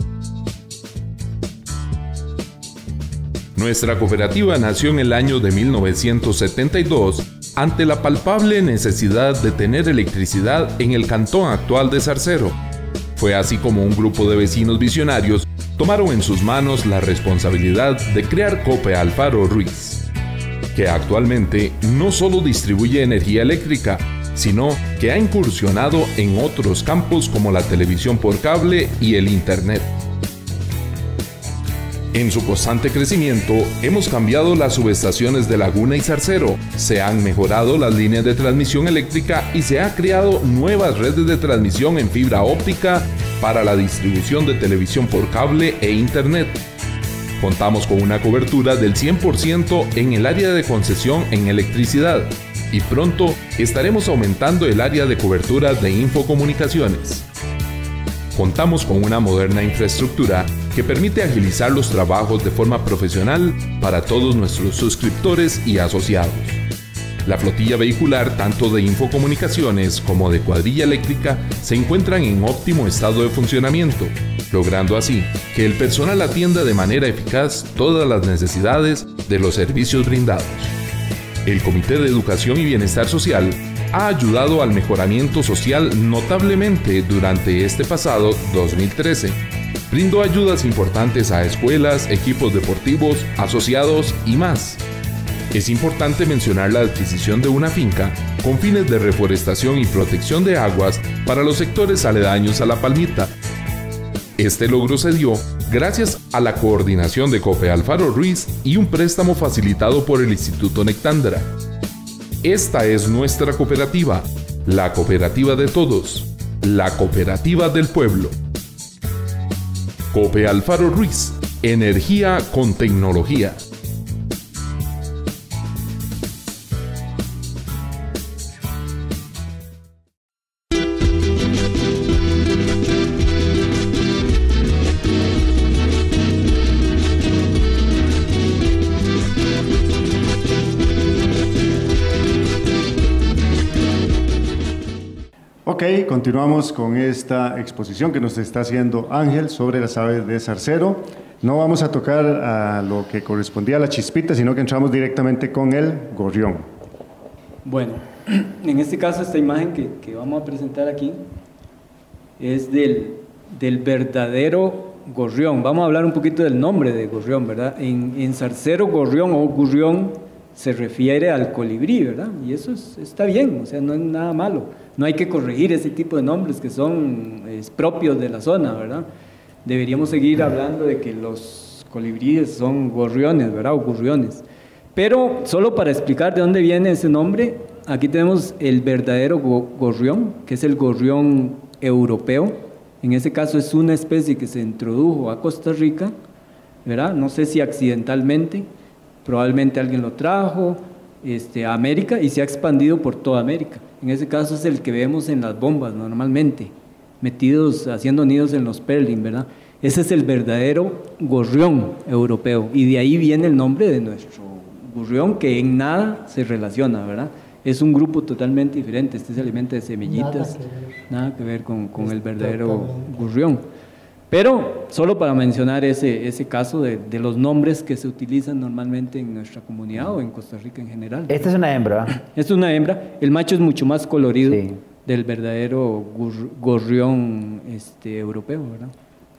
Nuestra cooperativa nació en el año de 1972 ante la palpable necesidad de tener electricidad en el cantón actual de Zarcero. Fue así como un grupo de vecinos visionarios tomaron en sus manos la responsabilidad de crear Cope Alfaro Ruiz, que actualmente no solo distribuye energía eléctrica, sino que ha incursionado en otros campos como la televisión por cable y el internet. En su constante crecimiento, hemos cambiado las subestaciones de Laguna y Zarcero, se han mejorado las líneas de transmisión eléctrica y se han creado nuevas redes de transmisión en fibra óptica para la distribución de televisión por cable e internet. Contamos con una cobertura del 100% en el área de concesión en electricidad y pronto estaremos aumentando el área de cobertura de infocomunicaciones. Contamos con una moderna infraestructura que permite agilizar los trabajos de forma profesional para todos nuestros suscriptores y asociados. La flotilla vehicular, tanto de infocomunicaciones como de cuadrilla eléctrica, se encuentran en óptimo estado de funcionamiento, logrando así que el personal atienda de manera eficaz todas las necesidades de los servicios brindados. El Comité de Educación y Bienestar Social ha ayudado al mejoramiento social notablemente durante este pasado 2013. Brindó ayudas importantes a escuelas, equipos deportivos, asociados y más. Es importante mencionar la adquisición de una finca con fines de reforestación y protección de aguas para los sectores aledaños a La Palmita. Este logro se dio gracias a la coordinación de COPE Alfaro Ruiz y un préstamo facilitado por el Instituto Nectándara. Esta es nuestra cooperativa, la cooperativa de todos, la cooperativa del pueblo. COPE Alfaro Ruiz, energía con tecnología. Ok, continuamos con esta exposición que nos está haciendo Ángel sobre las aves de Zarcero. No vamos a tocar a lo que correspondía a la chispita, sino que entramos directamente con el gorrión. Bueno, en este caso esta imagen que vamos a presentar aquí es del verdadero gorrión. Vamos a hablar un poquito del nombre de gorrión, ¿verdad? En Zarcero, gorrión o gurrión se refiere al colibrí, ¿verdad? Y eso está bien, o sea, no es nada malo. No hay que corregir ese tipo de nombres que son propios de la zona, ¿verdad? Deberíamos seguir hablando de que los colibríes son gorriones, ¿verdad? O gurriones. Pero solo para explicar de dónde viene ese nombre, aquí tenemos el verdadero gorrión, que es el gorrión europeo. En ese caso es una especie que se introdujo a Costa Rica, ¿verdad? No sé si accidentalmente, probablemente alguien lo trajo a América y se ha expandido por toda América. En ese caso es el que vemos en las bombas normalmente, metidos, haciendo nidos en los perlin, ¿verdad? Ese es el verdadero gorrión europeo y de ahí viene el nombre de nuestro gorrión, que en nada se relaciona, ¿verdad? Es un grupo totalmente diferente, este se alimenta de semillitas, nada que ver con el verdadero gorrión. Pero solo para mencionar ese caso de los nombres que se utilizan normalmente en nuestra comunidad o en Costa Rica en general. Esta es una hembra, ¿verdad? Esta es una hembra, el macho es mucho más colorido, Sí. del verdadero gorrión europeo, ¿verdad?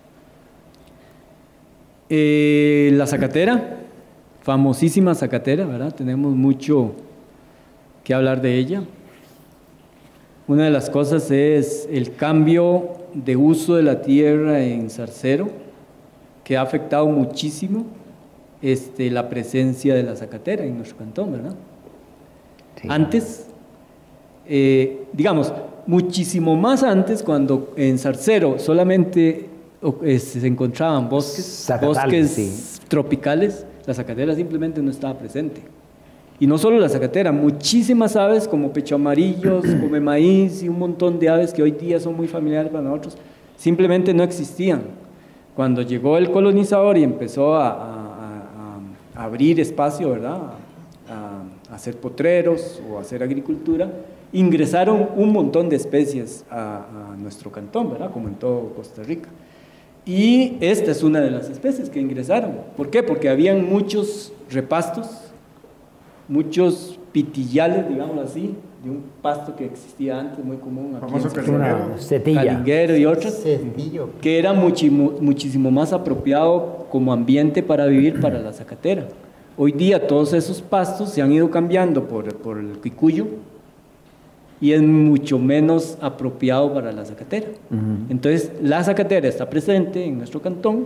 La zacatera, famosísima zacatera, ¿verdad? Tenemos mucho que hablar de ella. Una de las cosas es el cambio de uso de la tierra en Zarcero, que ha afectado muchísimo la presencia de la zacatera en nuestro cantón, ¿verdad? Sí. Antes, digamos, muchísimo más antes, cuando en Zarcero solamente se encontraban bosques Sí. tropicales, la zacatera simplemente no estaba presente. Y no solo la zacatera, muchísimas aves como pecho amarillos, come maíz y un montón de aves que hoy día son muy familiares para nosotros, simplemente no existían. Cuando llegó el colonizador y empezó a abrir espacio, ¿verdad? A hacer potreros o a hacer agricultura, ingresaron un montón de especies a nuestro cantón, ¿verdad? Como en todo Costa Rica. Y esta es una de las especies que ingresaron. ¿Por qué? Porque habían muchos repastos, muchos pitillales, digámoslo así, de un pasto que existía antes, muy común aquí Famoso en Zarcero. calinguero. Cetilla. Calinguero y otras, Cestillo. que era muchísimo más apropiado como ambiente para vivir para la zacatera. Hoy día todos esos pastos se han ido cambiando por el quicuyo y es mucho menos apropiado para la zacatera. Entonces la zacatera está presente en nuestro cantón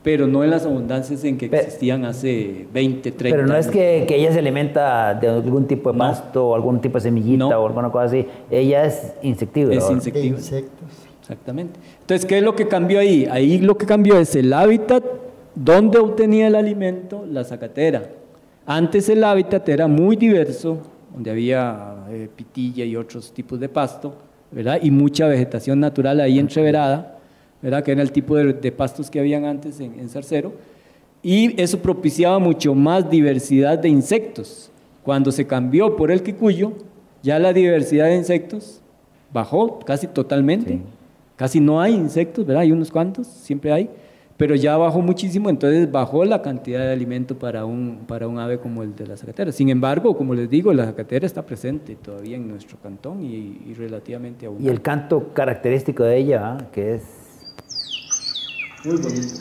pero no en las abundancias en que existían hace 20, 30 Pero no años. es que ella se alimenta de algún tipo de pasto o algún tipo de semillita o alguna cosa así. Ella es insectívora. Es De insectívora. insectos. Exactamente. Entonces, ¿qué es lo que cambió ahí? Ahí lo que cambió es el hábitat donde obtenía el alimento la zacatera. Antes el hábitat era muy diverso, donde había pitilla y otros tipos de pasto, ¿verdad? Y mucha vegetación natural ahí entreverada, ¿verdad? Que era el tipo de pastos que habían antes en Zarcero. Y eso propiciaba mucho más diversidad de insectos. Cuando se cambió por el quicuyo, ya la diversidad de insectos bajó casi totalmente. Sí. Casi no hay insectos, ¿verdad? Hay unos cuantos, siempre hay, pero ya bajó muchísimo, entonces bajó la cantidad de alimento para un ave como el de la zacatera. Sin embargo, como les digo, la zacatera está presente todavía en nuestro cantón y relativamente abundante. Y el canto característico de ella, que es... Muy bonito.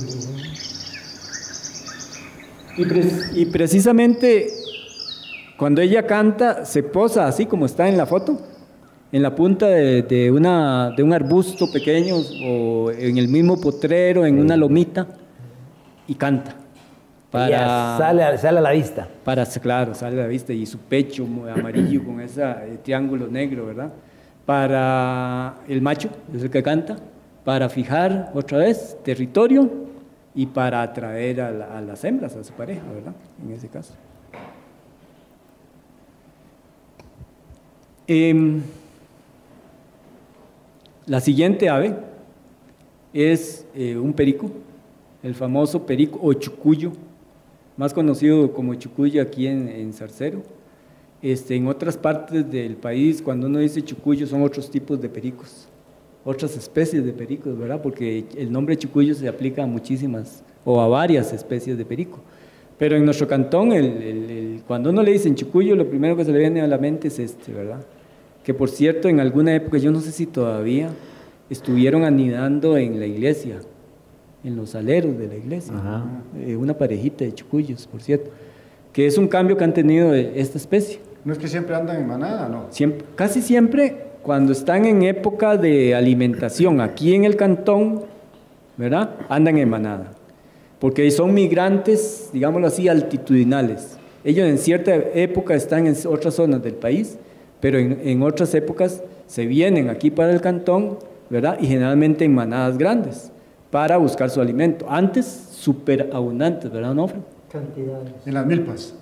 Y precisamente cuando ella canta, se posa así como está en la foto, en la punta de un arbusto pequeño o en el mismo potrero, en una lomita, y canta. Ella sale a la vista. Claro, sale a la vista, y su pecho amarillo con ese triángulo negro, ¿verdad? Para el macho, es el que canta, para fijar otra vez territorio y para atraer a las hembras, a su pareja, ¿verdad? En ese caso. La siguiente ave es un perico, el famoso perico o chucuyo, más conocido como chucuyo aquí en Zarcero. En otras partes del país, cuando uno dice chucuyo, son otros tipos de pericos, otras especies de pericos, ¿verdad? Porque el nombre chucuyo se aplica a muchísimas o a varias especies de perico. Pero en nuestro cantón, cuando uno le dicen chucuyo, lo primero que se le viene a la mente es ¿verdad? Que por cierto, en alguna época, yo no sé si todavía, estuvieron anidando en la iglesia, en los aleros de la iglesia, una parejita de chucuyos, por cierto, que es un cambio que han tenido esta especie. ¿No es que siempre andan en manada, no? Casi siempre, cuando están en época de alimentación, aquí en el cantón, ¿verdad? Andan en manada, porque son migrantes, digámoslo así, altitudinales. Ellos en cierta época están en otras zonas del país, pero en otras épocas se vienen aquí para el cantón, ¿verdad? Y generalmente en manadas grandes para buscar su alimento. Antes, súper abundantes, ¿verdad, Onofre? Cantidades. En las milpas.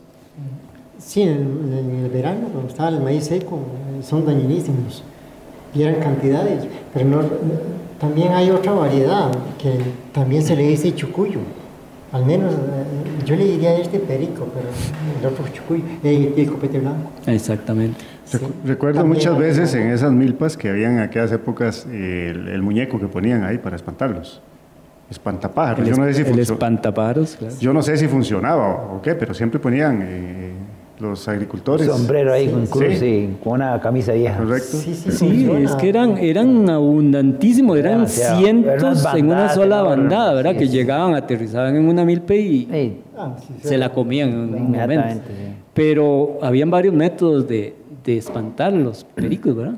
Sí, en el verano, cuando estaba el maíz seco, son dañinísimos. Y eran cantidades. Pero también hay otra variedad que también se le dice chucuyo. Al menos yo le diría perico, pero el otro chucuyo, el copete blanco. Exactamente. Sí, Recuerdo muchas veces en esas milpas que habían en aquellas épocas el muñeco que ponían ahí para espantarlos. Espantapájaros. Yo no sé si el espantapájaros, claro. Yo no sé si funcionaba o qué, pero siempre ponían los agricultores. Sombrero ahí con cruz y con una camisa vieja. Correcto. Sí, es que eran abundantísimos, eran cientos en una sola bandada, ¿verdad? Que llegaban, aterrizaban en una milpa y se la comían en un momento. Sí. Pero habían varios métodos de espantar los pericos, ¿verdad?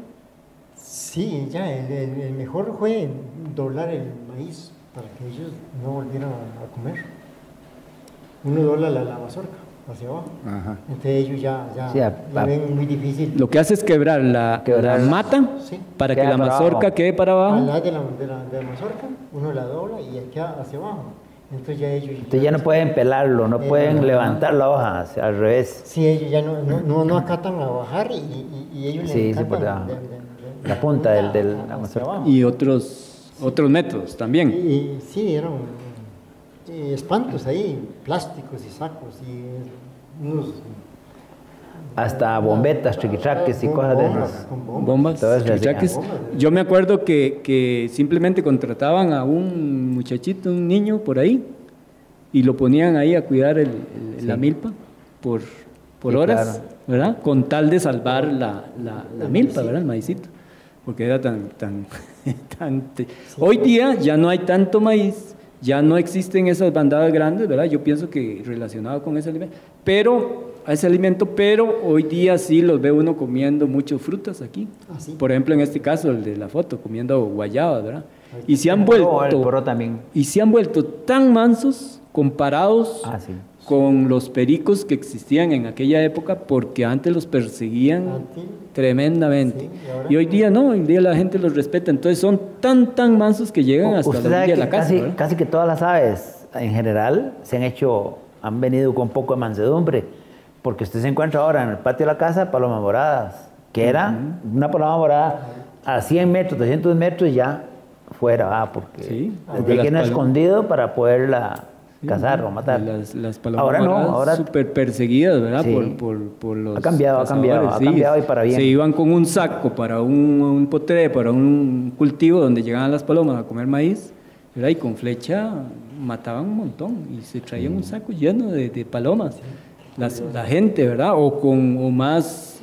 Sí, ya, el mejor fue doblar el maíz para que ellos no volvieran a comer. Uno dobla la mazorca hacia abajo. Ajá. Entonces ellos ya ven muy difícil. Lo que hace es quebrar la mata para que la mazorca quede para abajo. Al lado de la mazorca, uno la dobla y queda hacia abajo. Entonces ya ellos... Entonces ya no pueden pelarlo, no pueden levantar la hoja al revés. Sí, ellos ya no acatan a bajar y ellos le encantan la punta de la mazorca. Y otros métodos también. Y sí, eran espantos ahí, plásticos y sacos y unos... Hasta bombetas, triquitraques y cosas de esas. Bombas, triquitraques. Yo me acuerdo que simplemente contrataban a un muchachito, un niño por ahí, y lo ponían ahí a cuidar la milpa por horas, claro, ¿verdad? Con tal de salvar la milpa, ¿verdad? El maicito. Porque era tan Hoy día ya no hay tanto maíz, ya no existen esas bandadas grandes, ¿verdad? Yo pienso que relacionado con ese alimento, pero hoy día sí los ve uno comiendo muchas frutas aquí. Por ejemplo, en este caso, el de la foto, comiendo guayabas, ¿verdad? Y se han El vuelto... porro también. Y se han vuelto tan mansos comparados Sí. con los pericos que existían en aquella época, porque antes los perseguían tremendamente. Sí, y hoy día no, hoy día la gente los respeta, entonces son tan mansos que llegan hasta Usted la sabe orilla de que la casa. ¿verdad? casi que todas las aves en general han venido con poco de mansedumbre, porque usted se encuentra ahora en el patio de la casa palomas moradas, que era una paloma morada a 100 metros, 200 metros ya fuera, porque Sí, desde que no escondido para poderla cazar o matar. Las palomas Ahora no, moradas ahora súper perseguidas, ¿verdad? Sí. Por los Ha cambiado y para bien. Se iban con un saco para un potrero, para un cultivo donde llegaban las palomas a comer maíz, ¿verdad? Y con flecha mataban un montón y se traían un saco lleno de palomas. La gente, ¿verdad? O más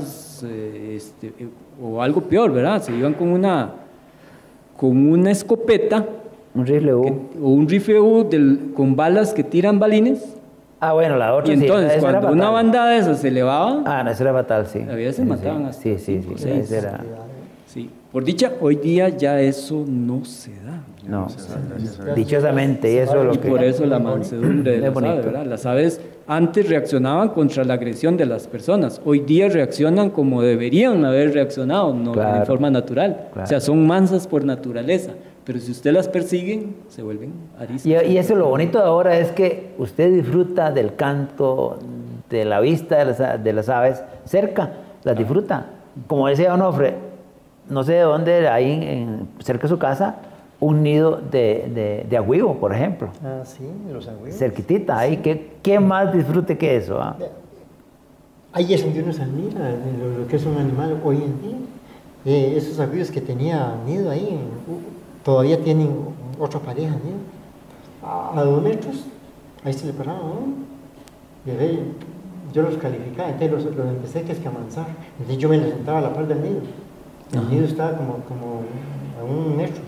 o algo peor, ¿verdad? Se iban con una escopeta, un rifle U. o un rifle U con balas que tiran balines. Bueno, la otra Y entonces, esa era cuando una fatal. bandada de esas se elevaba, No, esa era fatal, sí. a veces mataban hasta Sí, cinco, seis. esa era... sí. Por dicha, hoy día ya eso no se da. No, dichosamente, y eso es lo Y que... por eso la mansedumbre de Es las bonito. aves, ¿verdad? Las aves antes reaccionaban contra la agresión de las personas. Hoy día reaccionan como deberían haber reaccionado, no Claro. de forma natural. Claro. O sea, son mansas por naturaleza. Pero si usted las persiguen, se vuelven ariscas. Y eso lo bonito de ahora es que usted disfruta del canto, de la vista de las aves cerca, las disfruta. Como decía Onofre, no sé de dónde, ahí cerca de su casa, un nido de agüivo, por ejemplo. Sí, los agüeros. Cerquitita, ahí, ¿qué más disfrute que eso? Ahí es donde uno se admira lo que es un animal hoy en día. Esos agüeros que tenía nido ahí, todavía tienen otra pareja nido. A 2 metros, ahí se le paraban, ¿no? Y ahí, yo los calificaba, entonces los empecé que amansar. Entonces yo me les sentaba a la par del nido. El nido estaba como a 1 metro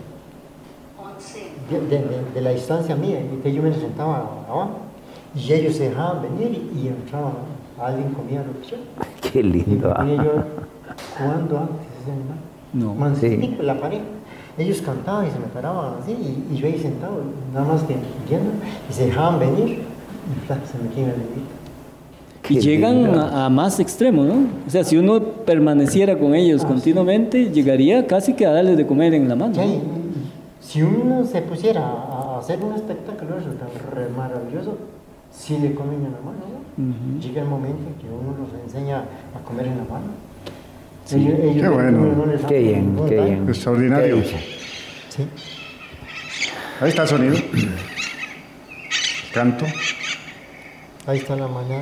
de la distancia mía, y entonces yo me les sentaba abajo. Y ellos se dejaban venir y entraban. Alguien comía lo que sea. Qué Y me lindo. ponía yo jugando antes ese animal. No. Mansito, la pareja. Ellos cantaban y se me paraban así, y yo ahí sentado, nada más que viendo, y se dejaban venir, y se metían en el nidito. Y Qué llegan lindo. a más extremos, ¿no? O sea, si uno permaneciera con ellos continuamente, llegaría casi que a darles de comer en la mano. Ya, ¿no? y si uno se pusiera a hacer un espectáculo eso tan maravilloso, sí le comen en la mano, ¿no? Llega el momento en que uno los enseña a comer en la mano. Ellos Qué bueno. no les Qué hacen bien, ningún qué daño. bien. Extraordinario. Qué dicha. Sí. Ahí está el sonido. Canto. Ahí está la manada.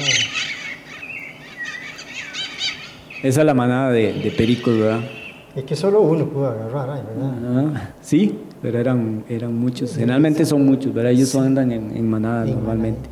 Esa es la manada de pericos, ¿verdad? Es que solo uno pudo agarrar ahí, ¿verdad? Sí, pero eran muchos. Generalmente son muchos, ¿verdad? Ellos andan en manada En normalmente.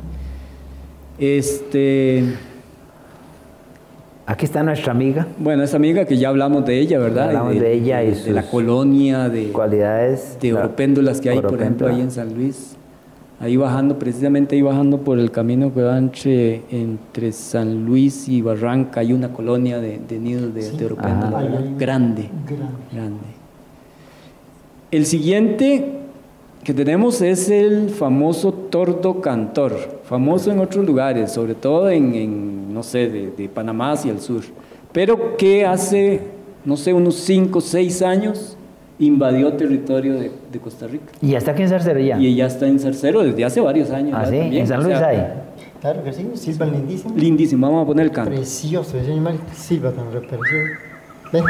Aquí está nuestra amiga, Bueno, esa amiga que ya hablamos de ella, ¿verdad? Hablamos de ella y de la sus colonia, de cualidades. oropéndulas que hay, por ejemplo, ahí en San Luis. Ahí bajando, precisamente ahí bajando por el camino que va entre San Luis y Barranca, hay una colonia de nidos de oropéndulas, Ah, ¿verdad? ahí hay Grande. grande. El siguiente que tenemos es el famoso tordo cantor, famoso en otros lugares, sobre todo en no sé, de Panamá hacia el sur, pero que hace, no sé, unos 5 o 6 años invadió territorio de Costa Rica. Y ya está aquí en Zarcería. Y ella está en Zarcero desde hace varios años. Ah, ya sí, también, en San o Luis sea, hay. Claro que sí, silban lindísimo. Lindísimo, vamos a poner el canto. Precioso, ese animal silba tan precioso. Ven.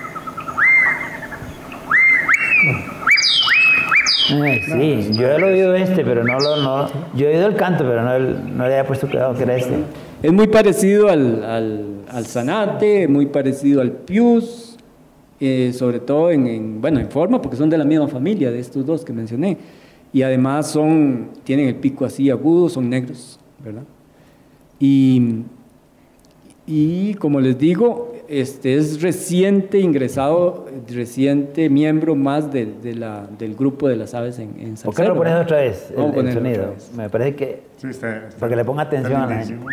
Sí, yo he oído pero yo he oído el canto, pero no le había puesto cuidado que era este. Es muy parecido al zanate, muy parecido al pius, sobre todo en forma, porque son de la misma familia de estos dos que mencioné. Y además tienen el pico así agudo, son negros, ¿verdad? Y como les digo, es reciente miembro más del grupo de las aves en Zarcero. ¿Por qué no lo pones otra vez Vamos a el ponerlo sonido? otra vez. Me parece que Sí, está para que le ponga atención a la gente. lindísimo.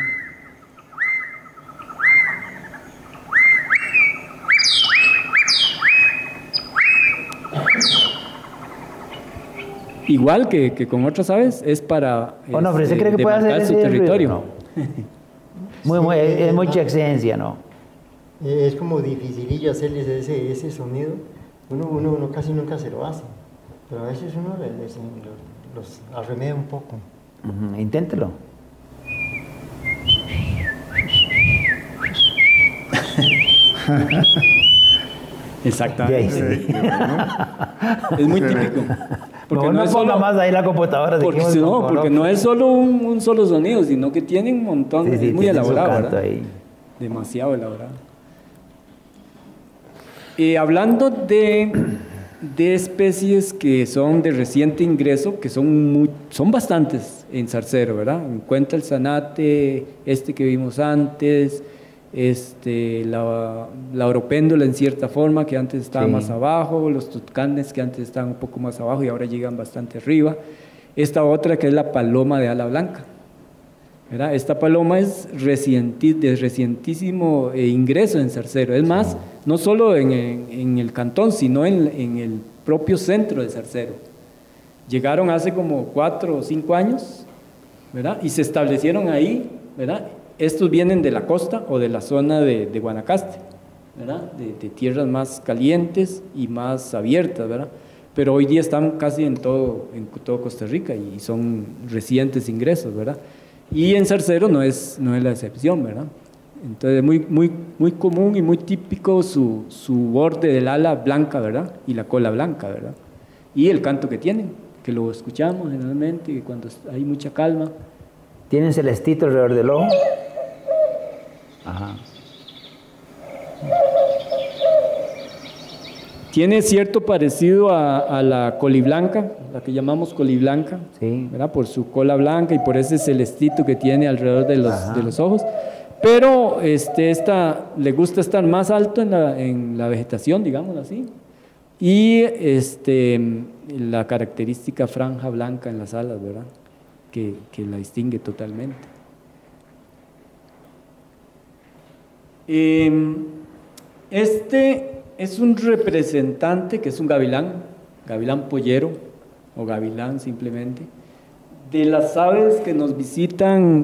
igual que con otras aves, es para no, pero ¿usted cree que puede hacer su ese territorio. Ruido, no? Es mucha exigencia, ¿no? Es como dificilillo hacerles ese sonido. Uno casi nunca se lo hace, pero a veces uno los arremedia un poco. Inténtelo. Exactamente. Es muy típico. Porque no es solo más ahí la computadora. Porque no es solo un solo sonido, sino que tiene un montón, es muy elaborado, ¿verdad? Ahí. Demasiado elaborado. Hablando de especies que son de reciente ingreso, que son bastantes en Zarcero, ¿verdad? Encuentra el zanate, que vimos antes, la oropéndola en cierta forma, que antes estaba más abajo, los tutcanes que antes estaban un poco más abajo y ahora llegan bastante arriba. Esta otra que es la paloma de ala blanca, ¿verdad? Esta paloma es de recientísimo ingreso en Zarcero. Es más, no solo en el cantón, sino en el propio centro de Zarcero. Llegaron hace como 4 o 5 años, ¿verdad? Y se establecieron ahí, ¿verdad? Estos vienen de la costa o de la zona de Guanacaste, ¿verdad? De tierras más calientes y más abiertas, ¿verdad? Pero hoy día están casi en todo Costa Rica y son recientes ingresos, ¿verdad? Y en Zarcero no es la excepción, ¿verdad? Entonces, muy común y muy típico su borde del ala blanca, ¿verdad? Y la cola blanca, ¿verdad? Y el canto que tienen, que lo escuchamos generalmente cuando hay mucha calma. ¿Tienen celestito alrededor del ojo? Ajá. Tiene cierto parecido a la coliblanca, la que llamamos coliblanca, sí, ¿verdad? Por su cola blanca y por ese celestito que tiene alrededor de los ojos. Pero esta le gusta estar más alto en la vegetación, digamos así. Y la característica franja blanca en las alas, ¿verdad? Que la distingue totalmente. Es un representante que es un gavilán pollero o gavilán simplemente, de las aves que nos visitan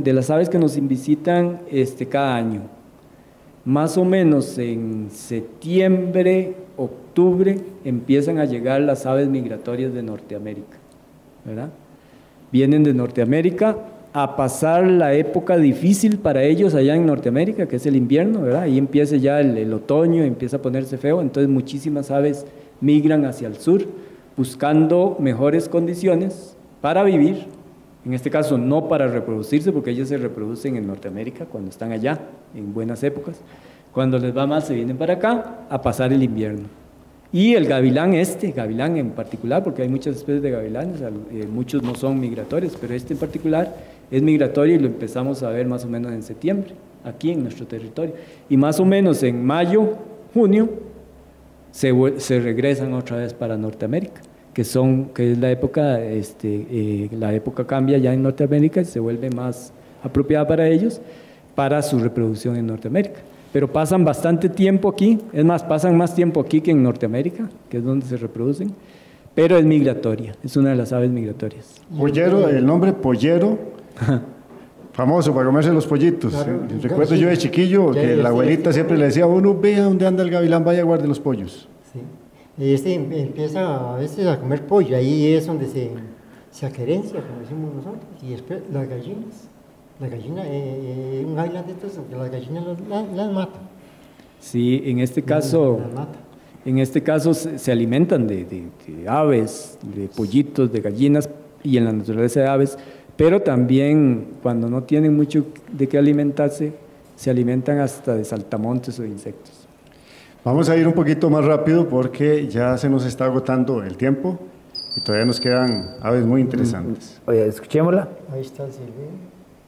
cada año. Más o menos en septiembre, octubre empiezan a llegar las aves migratorias de Norteamérica, ¿verdad? Vienen de Norteamérica a pasar la época difícil para ellos allá en Norteamérica, que es el invierno, ¿verdad? Ahí empieza ya el otoño, empieza a ponerse feo, entonces muchísimas aves migran hacia el sur buscando mejores condiciones para vivir, en este caso no para reproducirse, porque ellos se reproducen en Norteamérica cuando están allá, en buenas épocas. Cuando les va mal se vienen para acá a pasar el invierno. Y el gavilán en particular, porque hay muchas especies de gavilanes, muchos no son migratorios, pero en particular es migratorio y lo empezamos a ver más o menos en septiembre, aquí en nuestro territorio. Y más o menos en mayo, junio, se regresan otra vez para Norteamérica, que es la época, la época cambia ya en Norteamérica y se vuelve más apropiada para ellos, para su reproducción en Norteamérica. Pero pasan bastante tiempo aquí, es más, pasan más tiempo aquí que en Norteamérica, que es donde se reproducen, pero es migratoria, es una de las aves migratorias. Pollero, el nombre pollero, famoso para comerse los pollitos. Claro, Recuerdo yo de chiquillo que la abuelita siempre le decía, uno vea dónde anda el gavilán, vaya a guardar los pollos. Sí. Empieza a veces a comer pollo, ahí es donde se acerencia, como decimos nosotros, y después las gallinas. La gallina, un gavilán de estos, las gallinas las mata. Sí, en este caso se alimentan de aves, de pollitos, de gallinas y en la naturaleza de aves, pero también cuando no tienen mucho de qué alimentarse, se alimentan hasta de saltamontes o de insectos. Vamos a ir un poquito más rápido porque ya se nos está agotando el tiempo y todavía nos quedan aves muy interesantes. Oye, escuchémosla. Ahí está el silbido.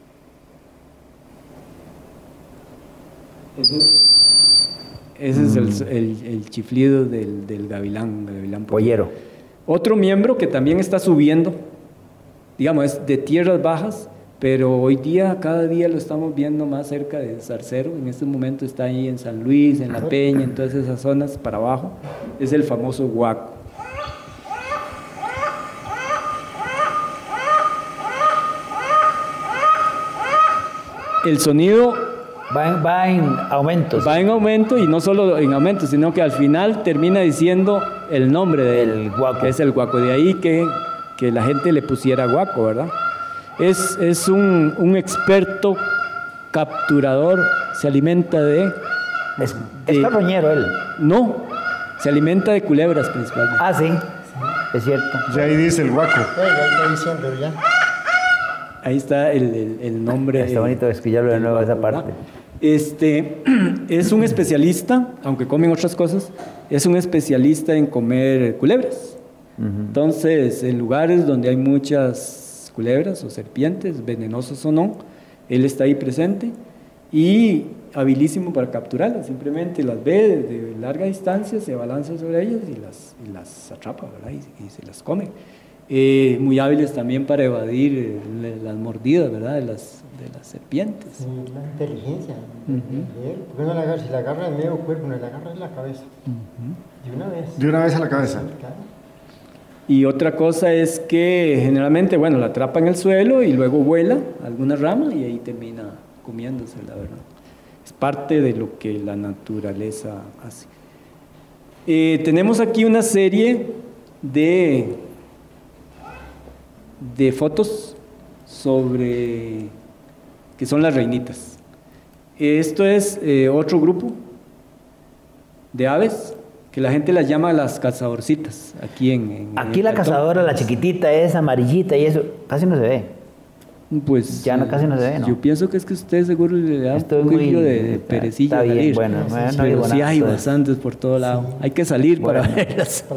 Ese es el chiflido del gavilán pollero. Otro miembro que también está subiendo, digamos, es de tierras bajas, pero hoy día, cada día lo estamos viendo más cerca de Zarcero. En este momento está ahí en San Luis, en La Peña, en todas esas zonas para abajo. Es el famoso guaco. el sonido va en aumentos. va en aumento, y no solo en aumento, sino que al final termina diciendo el nombre del guaco. que es el guaco. De ahí que la gente le pusiera guaco, ¿verdad? Es un experto capturador, se alimenta de... Es carroñero él. No, se alimenta de culebras principalmente. Ah, sí. Es cierto. Ya ahí dice el guaco. Ya está diciendo ya. Ahí está el nombre. Está bonito escucharlo de nuevo esa parte. Es un especialista, aunque comen otras cosas, es un especialista en comer culebras. Entonces, en lugares donde hay muchas culebras o serpientes, venenosos o no, él está ahí presente y habilísimo para capturarlas. Simplemente las ve desde larga distancia, se balanza sobre ellas y las atrapa, ¿verdad? Y se las come. Muy hábiles también para evadir las mordidas, ¿verdad? de las serpientes. Sí, la inteligencia de él. Porque si la agarra en medio cuerpo, no la agarra en la cabeza. De una vez. De una vez a la cabeza. Claro. Y otra cosa es que generalmente, bueno, la atrapa en el suelo y luego vuela a alguna rama y ahí termina comiéndose, la verdad. Es parte de lo que la naturaleza hace. Tenemos aquí una serie de fotos sobre que son las reinitas. Esto es otro grupo de aves que la gente las llama las cazadorcitas. Aquí la cazadora, la chiquitita, es amarillita y eso casi no se ve. Pues ya casi no se ve, ¿no? Yo pienso que es que usted seguro le da un poquillo de perecilla. Está bien, bueno, pero sí hay bastantes por todo lado. Sí. Hay que salir para verlas.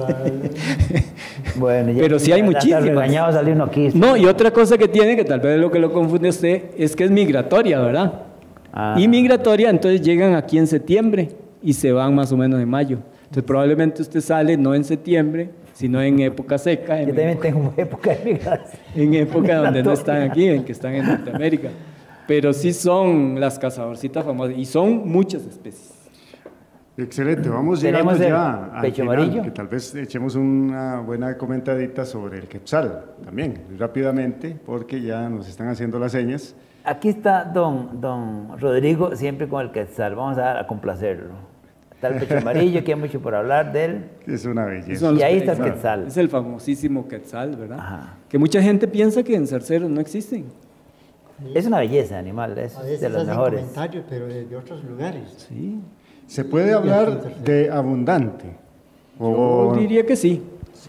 Bueno, pero sí hay muchísimas. Regañado salir uno aquí. No, y otra cosa que tiene, que tal vez es lo que lo confunde a usted, es que es migratoria, ¿verdad? Y migratoria, entonces llegan aquí en septiembre y se van más o menos en mayo. Entonces probablemente usted sale no en septiembre, sino en época seca. Yo también tengo época de migración. En época donde no están aquí, en que están en Norteamérica. Pero sí son las cazadorcitas famosas y son muchas especies. Excelente, vamos llegando ya al final, que tal vez echemos una buena comentadita sobre el quetzal también, rápidamente, porque ya nos están haciendo las señas. Aquí está don Rodrigo siempre con el quetzal, vamos a complacerlo. Está el pecho amarillo, que hay mucho por hablar de él. Es una belleza. Y ahí está el quetzal. Es el famosísimo quetzal, ¿verdad? Ajá. Que mucha gente piensa que en Zarcero no existen. Es una belleza animal, es de los mejores. Comentarios, pero de otros lugares. Sí. ¿Se puede hablar de abundante? Yo diría que sí.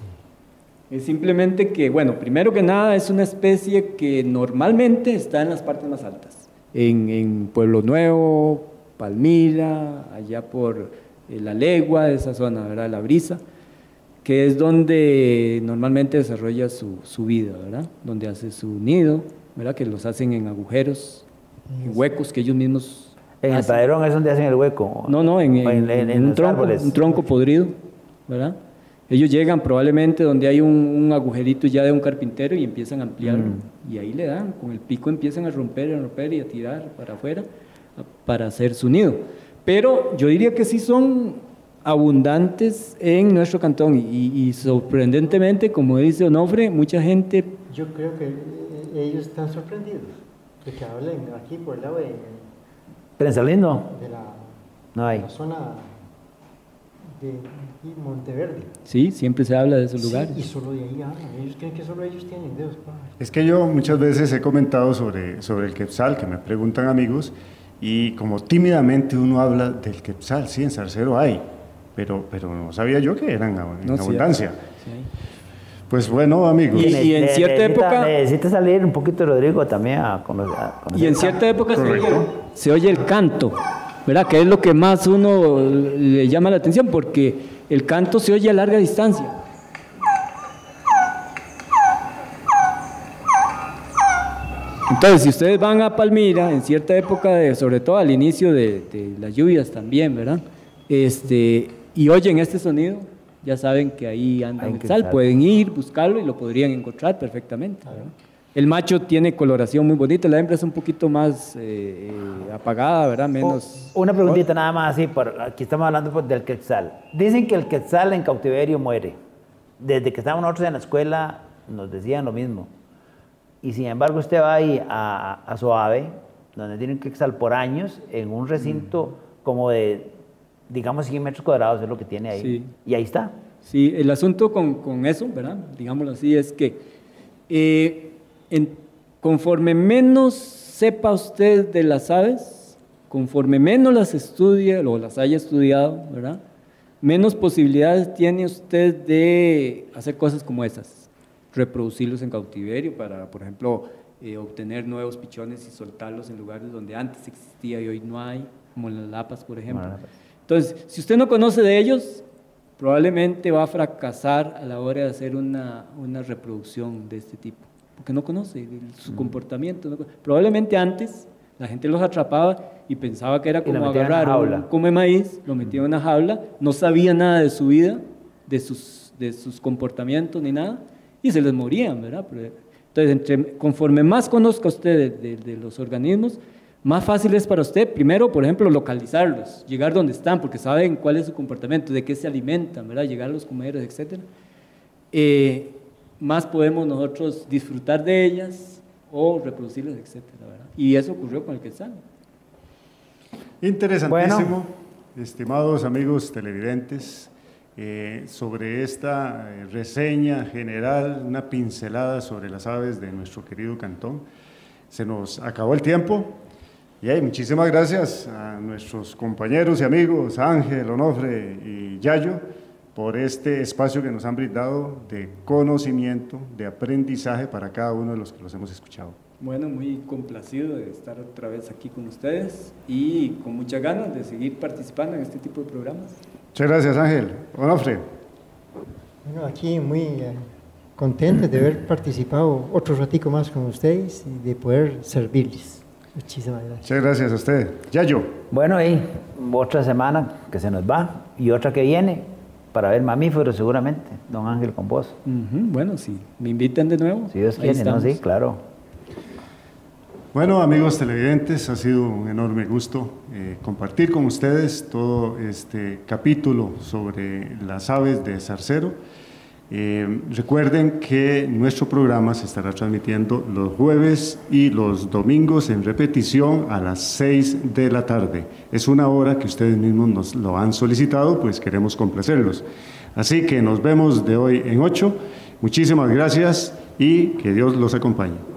Es simplemente que, bueno, primero que nada es una especie que normalmente está en las partes más altas. En Pueblo Nuevo, Palmira, allá por La Legua, esa zona, ¿verdad? La Brisa, que es donde normalmente desarrolla su vida, ¿verdad? Donde hace su nido, ¿verdad? Que los hacen en agujeros, en huecos que ellos mismos ¿En el paderón es donde hacen el hueco? No, en un tronco podrido, ¿verdad? Ellos llegan probablemente donde hay un agujerito ya de un carpintero y empiezan a ampliarlo. Y ahí le dan, con el pico empiezan a romper y a tirar para afuera para hacer su nido. Pero yo diría que sí son abundantes en nuestro cantón y sorprendentemente, como dice Onofre, mucha gente... Yo creo que ellos están sorprendidos de que hablen aquí por el lado de Prensalindo. No hay. La zona de Monteverde. Sí, siempre se habla de esos lugares. Y solo de ahí hablan. Ellos creen que solo ellos tienen dedos. Es que yo muchas veces he comentado sobre el quetzal, que me preguntan amigos, y como tímidamente uno habla del quetzal, sí, en Zarcero hay, pero no sabía yo que eran en abundancia. Sí. Pues bueno, amigos. Y en cierta época... Necesita salir un poquito, Rodrigo, también a conocer. Y en cierta época se oye el canto, ¿verdad? Que es lo que más uno le llama la atención, porque el canto se oye a larga distancia. Entonces, si ustedes van a Palmira, en cierta época, sobre todo al inicio de las lluvias también, ¿verdad? Y oyen este sonido, ya saben que ahí anda un quetzal, pueden ir, buscarlo y lo podrían encontrar perfectamente, ¿verdad? El macho tiene coloración muy bonita, la hembra es un poquito más apagada, ¿verdad? Menos... Una preguntita nada más así, aquí estamos hablando del quetzal. Dicen que el quetzal en cautiverio muere. Desde que estábamos nosotros en la escuela nos decían lo mismo. Y sin embargo usted va ahí a Suave, donde tienen que estar por años en un recinto como de, digamos, 100 metros cuadrados, es lo que tiene ahí. Sí. Y ahí está. Sí, el asunto con eso, ¿verdad? Digámoslo así, es que conforme menos sepa usted de las aves, conforme menos las estudie o las haya estudiado, ¿verdad?, menos posibilidades tiene usted de hacer cosas como esas, reproducirlos en cautiverio para, por ejemplo, obtener nuevos pichones y soltarlos en lugares donde antes existía y hoy no hay, como en las lapas, por ejemplo. Entonces, si usted no conoce de ellos, probablemente va a fracasar a la hora de hacer una reproducción de este tipo, porque no conoce su comportamiento. Probablemente antes la gente los atrapaba y pensaba que era como agarrar un come maíz, lo metía en una jaula, no sabía nada de su vida, de sus comportamientos ni nada, y se les morían, ¿verdad? Entonces, conforme más conozca usted de los organismos, más fácil es para usted, primero, por ejemplo, localizarlos, llegar donde están, porque saben cuál es su comportamiento, de qué se alimentan, ¿verdad?, llegar a los comederos, etc. Más podemos nosotros disfrutar de ellas o reproducirlas, etc., ¿verdad? Y eso ocurrió con el quetzal. Interesantísimo, estimados amigos televidentes, sobre esta reseña general, una pincelada sobre las aves de nuestro querido cantón. Se nos acabó el tiempo y muchísimas gracias a nuestros compañeros y amigos Ángel, Onofre y Yayo por este espacio que nos han brindado de conocimiento, de aprendizaje para cada uno de los que los hemos escuchado. Bueno, muy complacido de estar otra vez aquí con ustedes y con muchas ganas de seguir participando en este tipo de programas. Muchas gracias, Ángel. Onofre. Bueno, aquí muy contento de haber participado otro ratico más con ustedes y de poder servirles. Muchísimas gracias. Muchas gracias a usted. Yayo. Bueno, otra semana que se nos va y otra que viene para ver mamíferos seguramente, don Ángel, con vos. Bueno, si me invitan de nuevo. Si Dios quiere, ¿no? Sí, claro. Bueno, amigos televidentes, ha sido un enorme gusto compartir con ustedes todo este capítulo sobre las aves de Zarcero. Recuerden que nuestro programa se estará transmitiendo los jueves y los domingos en repetición a las 6 de la tarde. Es una hora que ustedes mismos nos lo han solicitado, pues queremos complacerlos. Así que nos vemos de hoy en 8. Muchísimas gracias y que Dios los acompañe.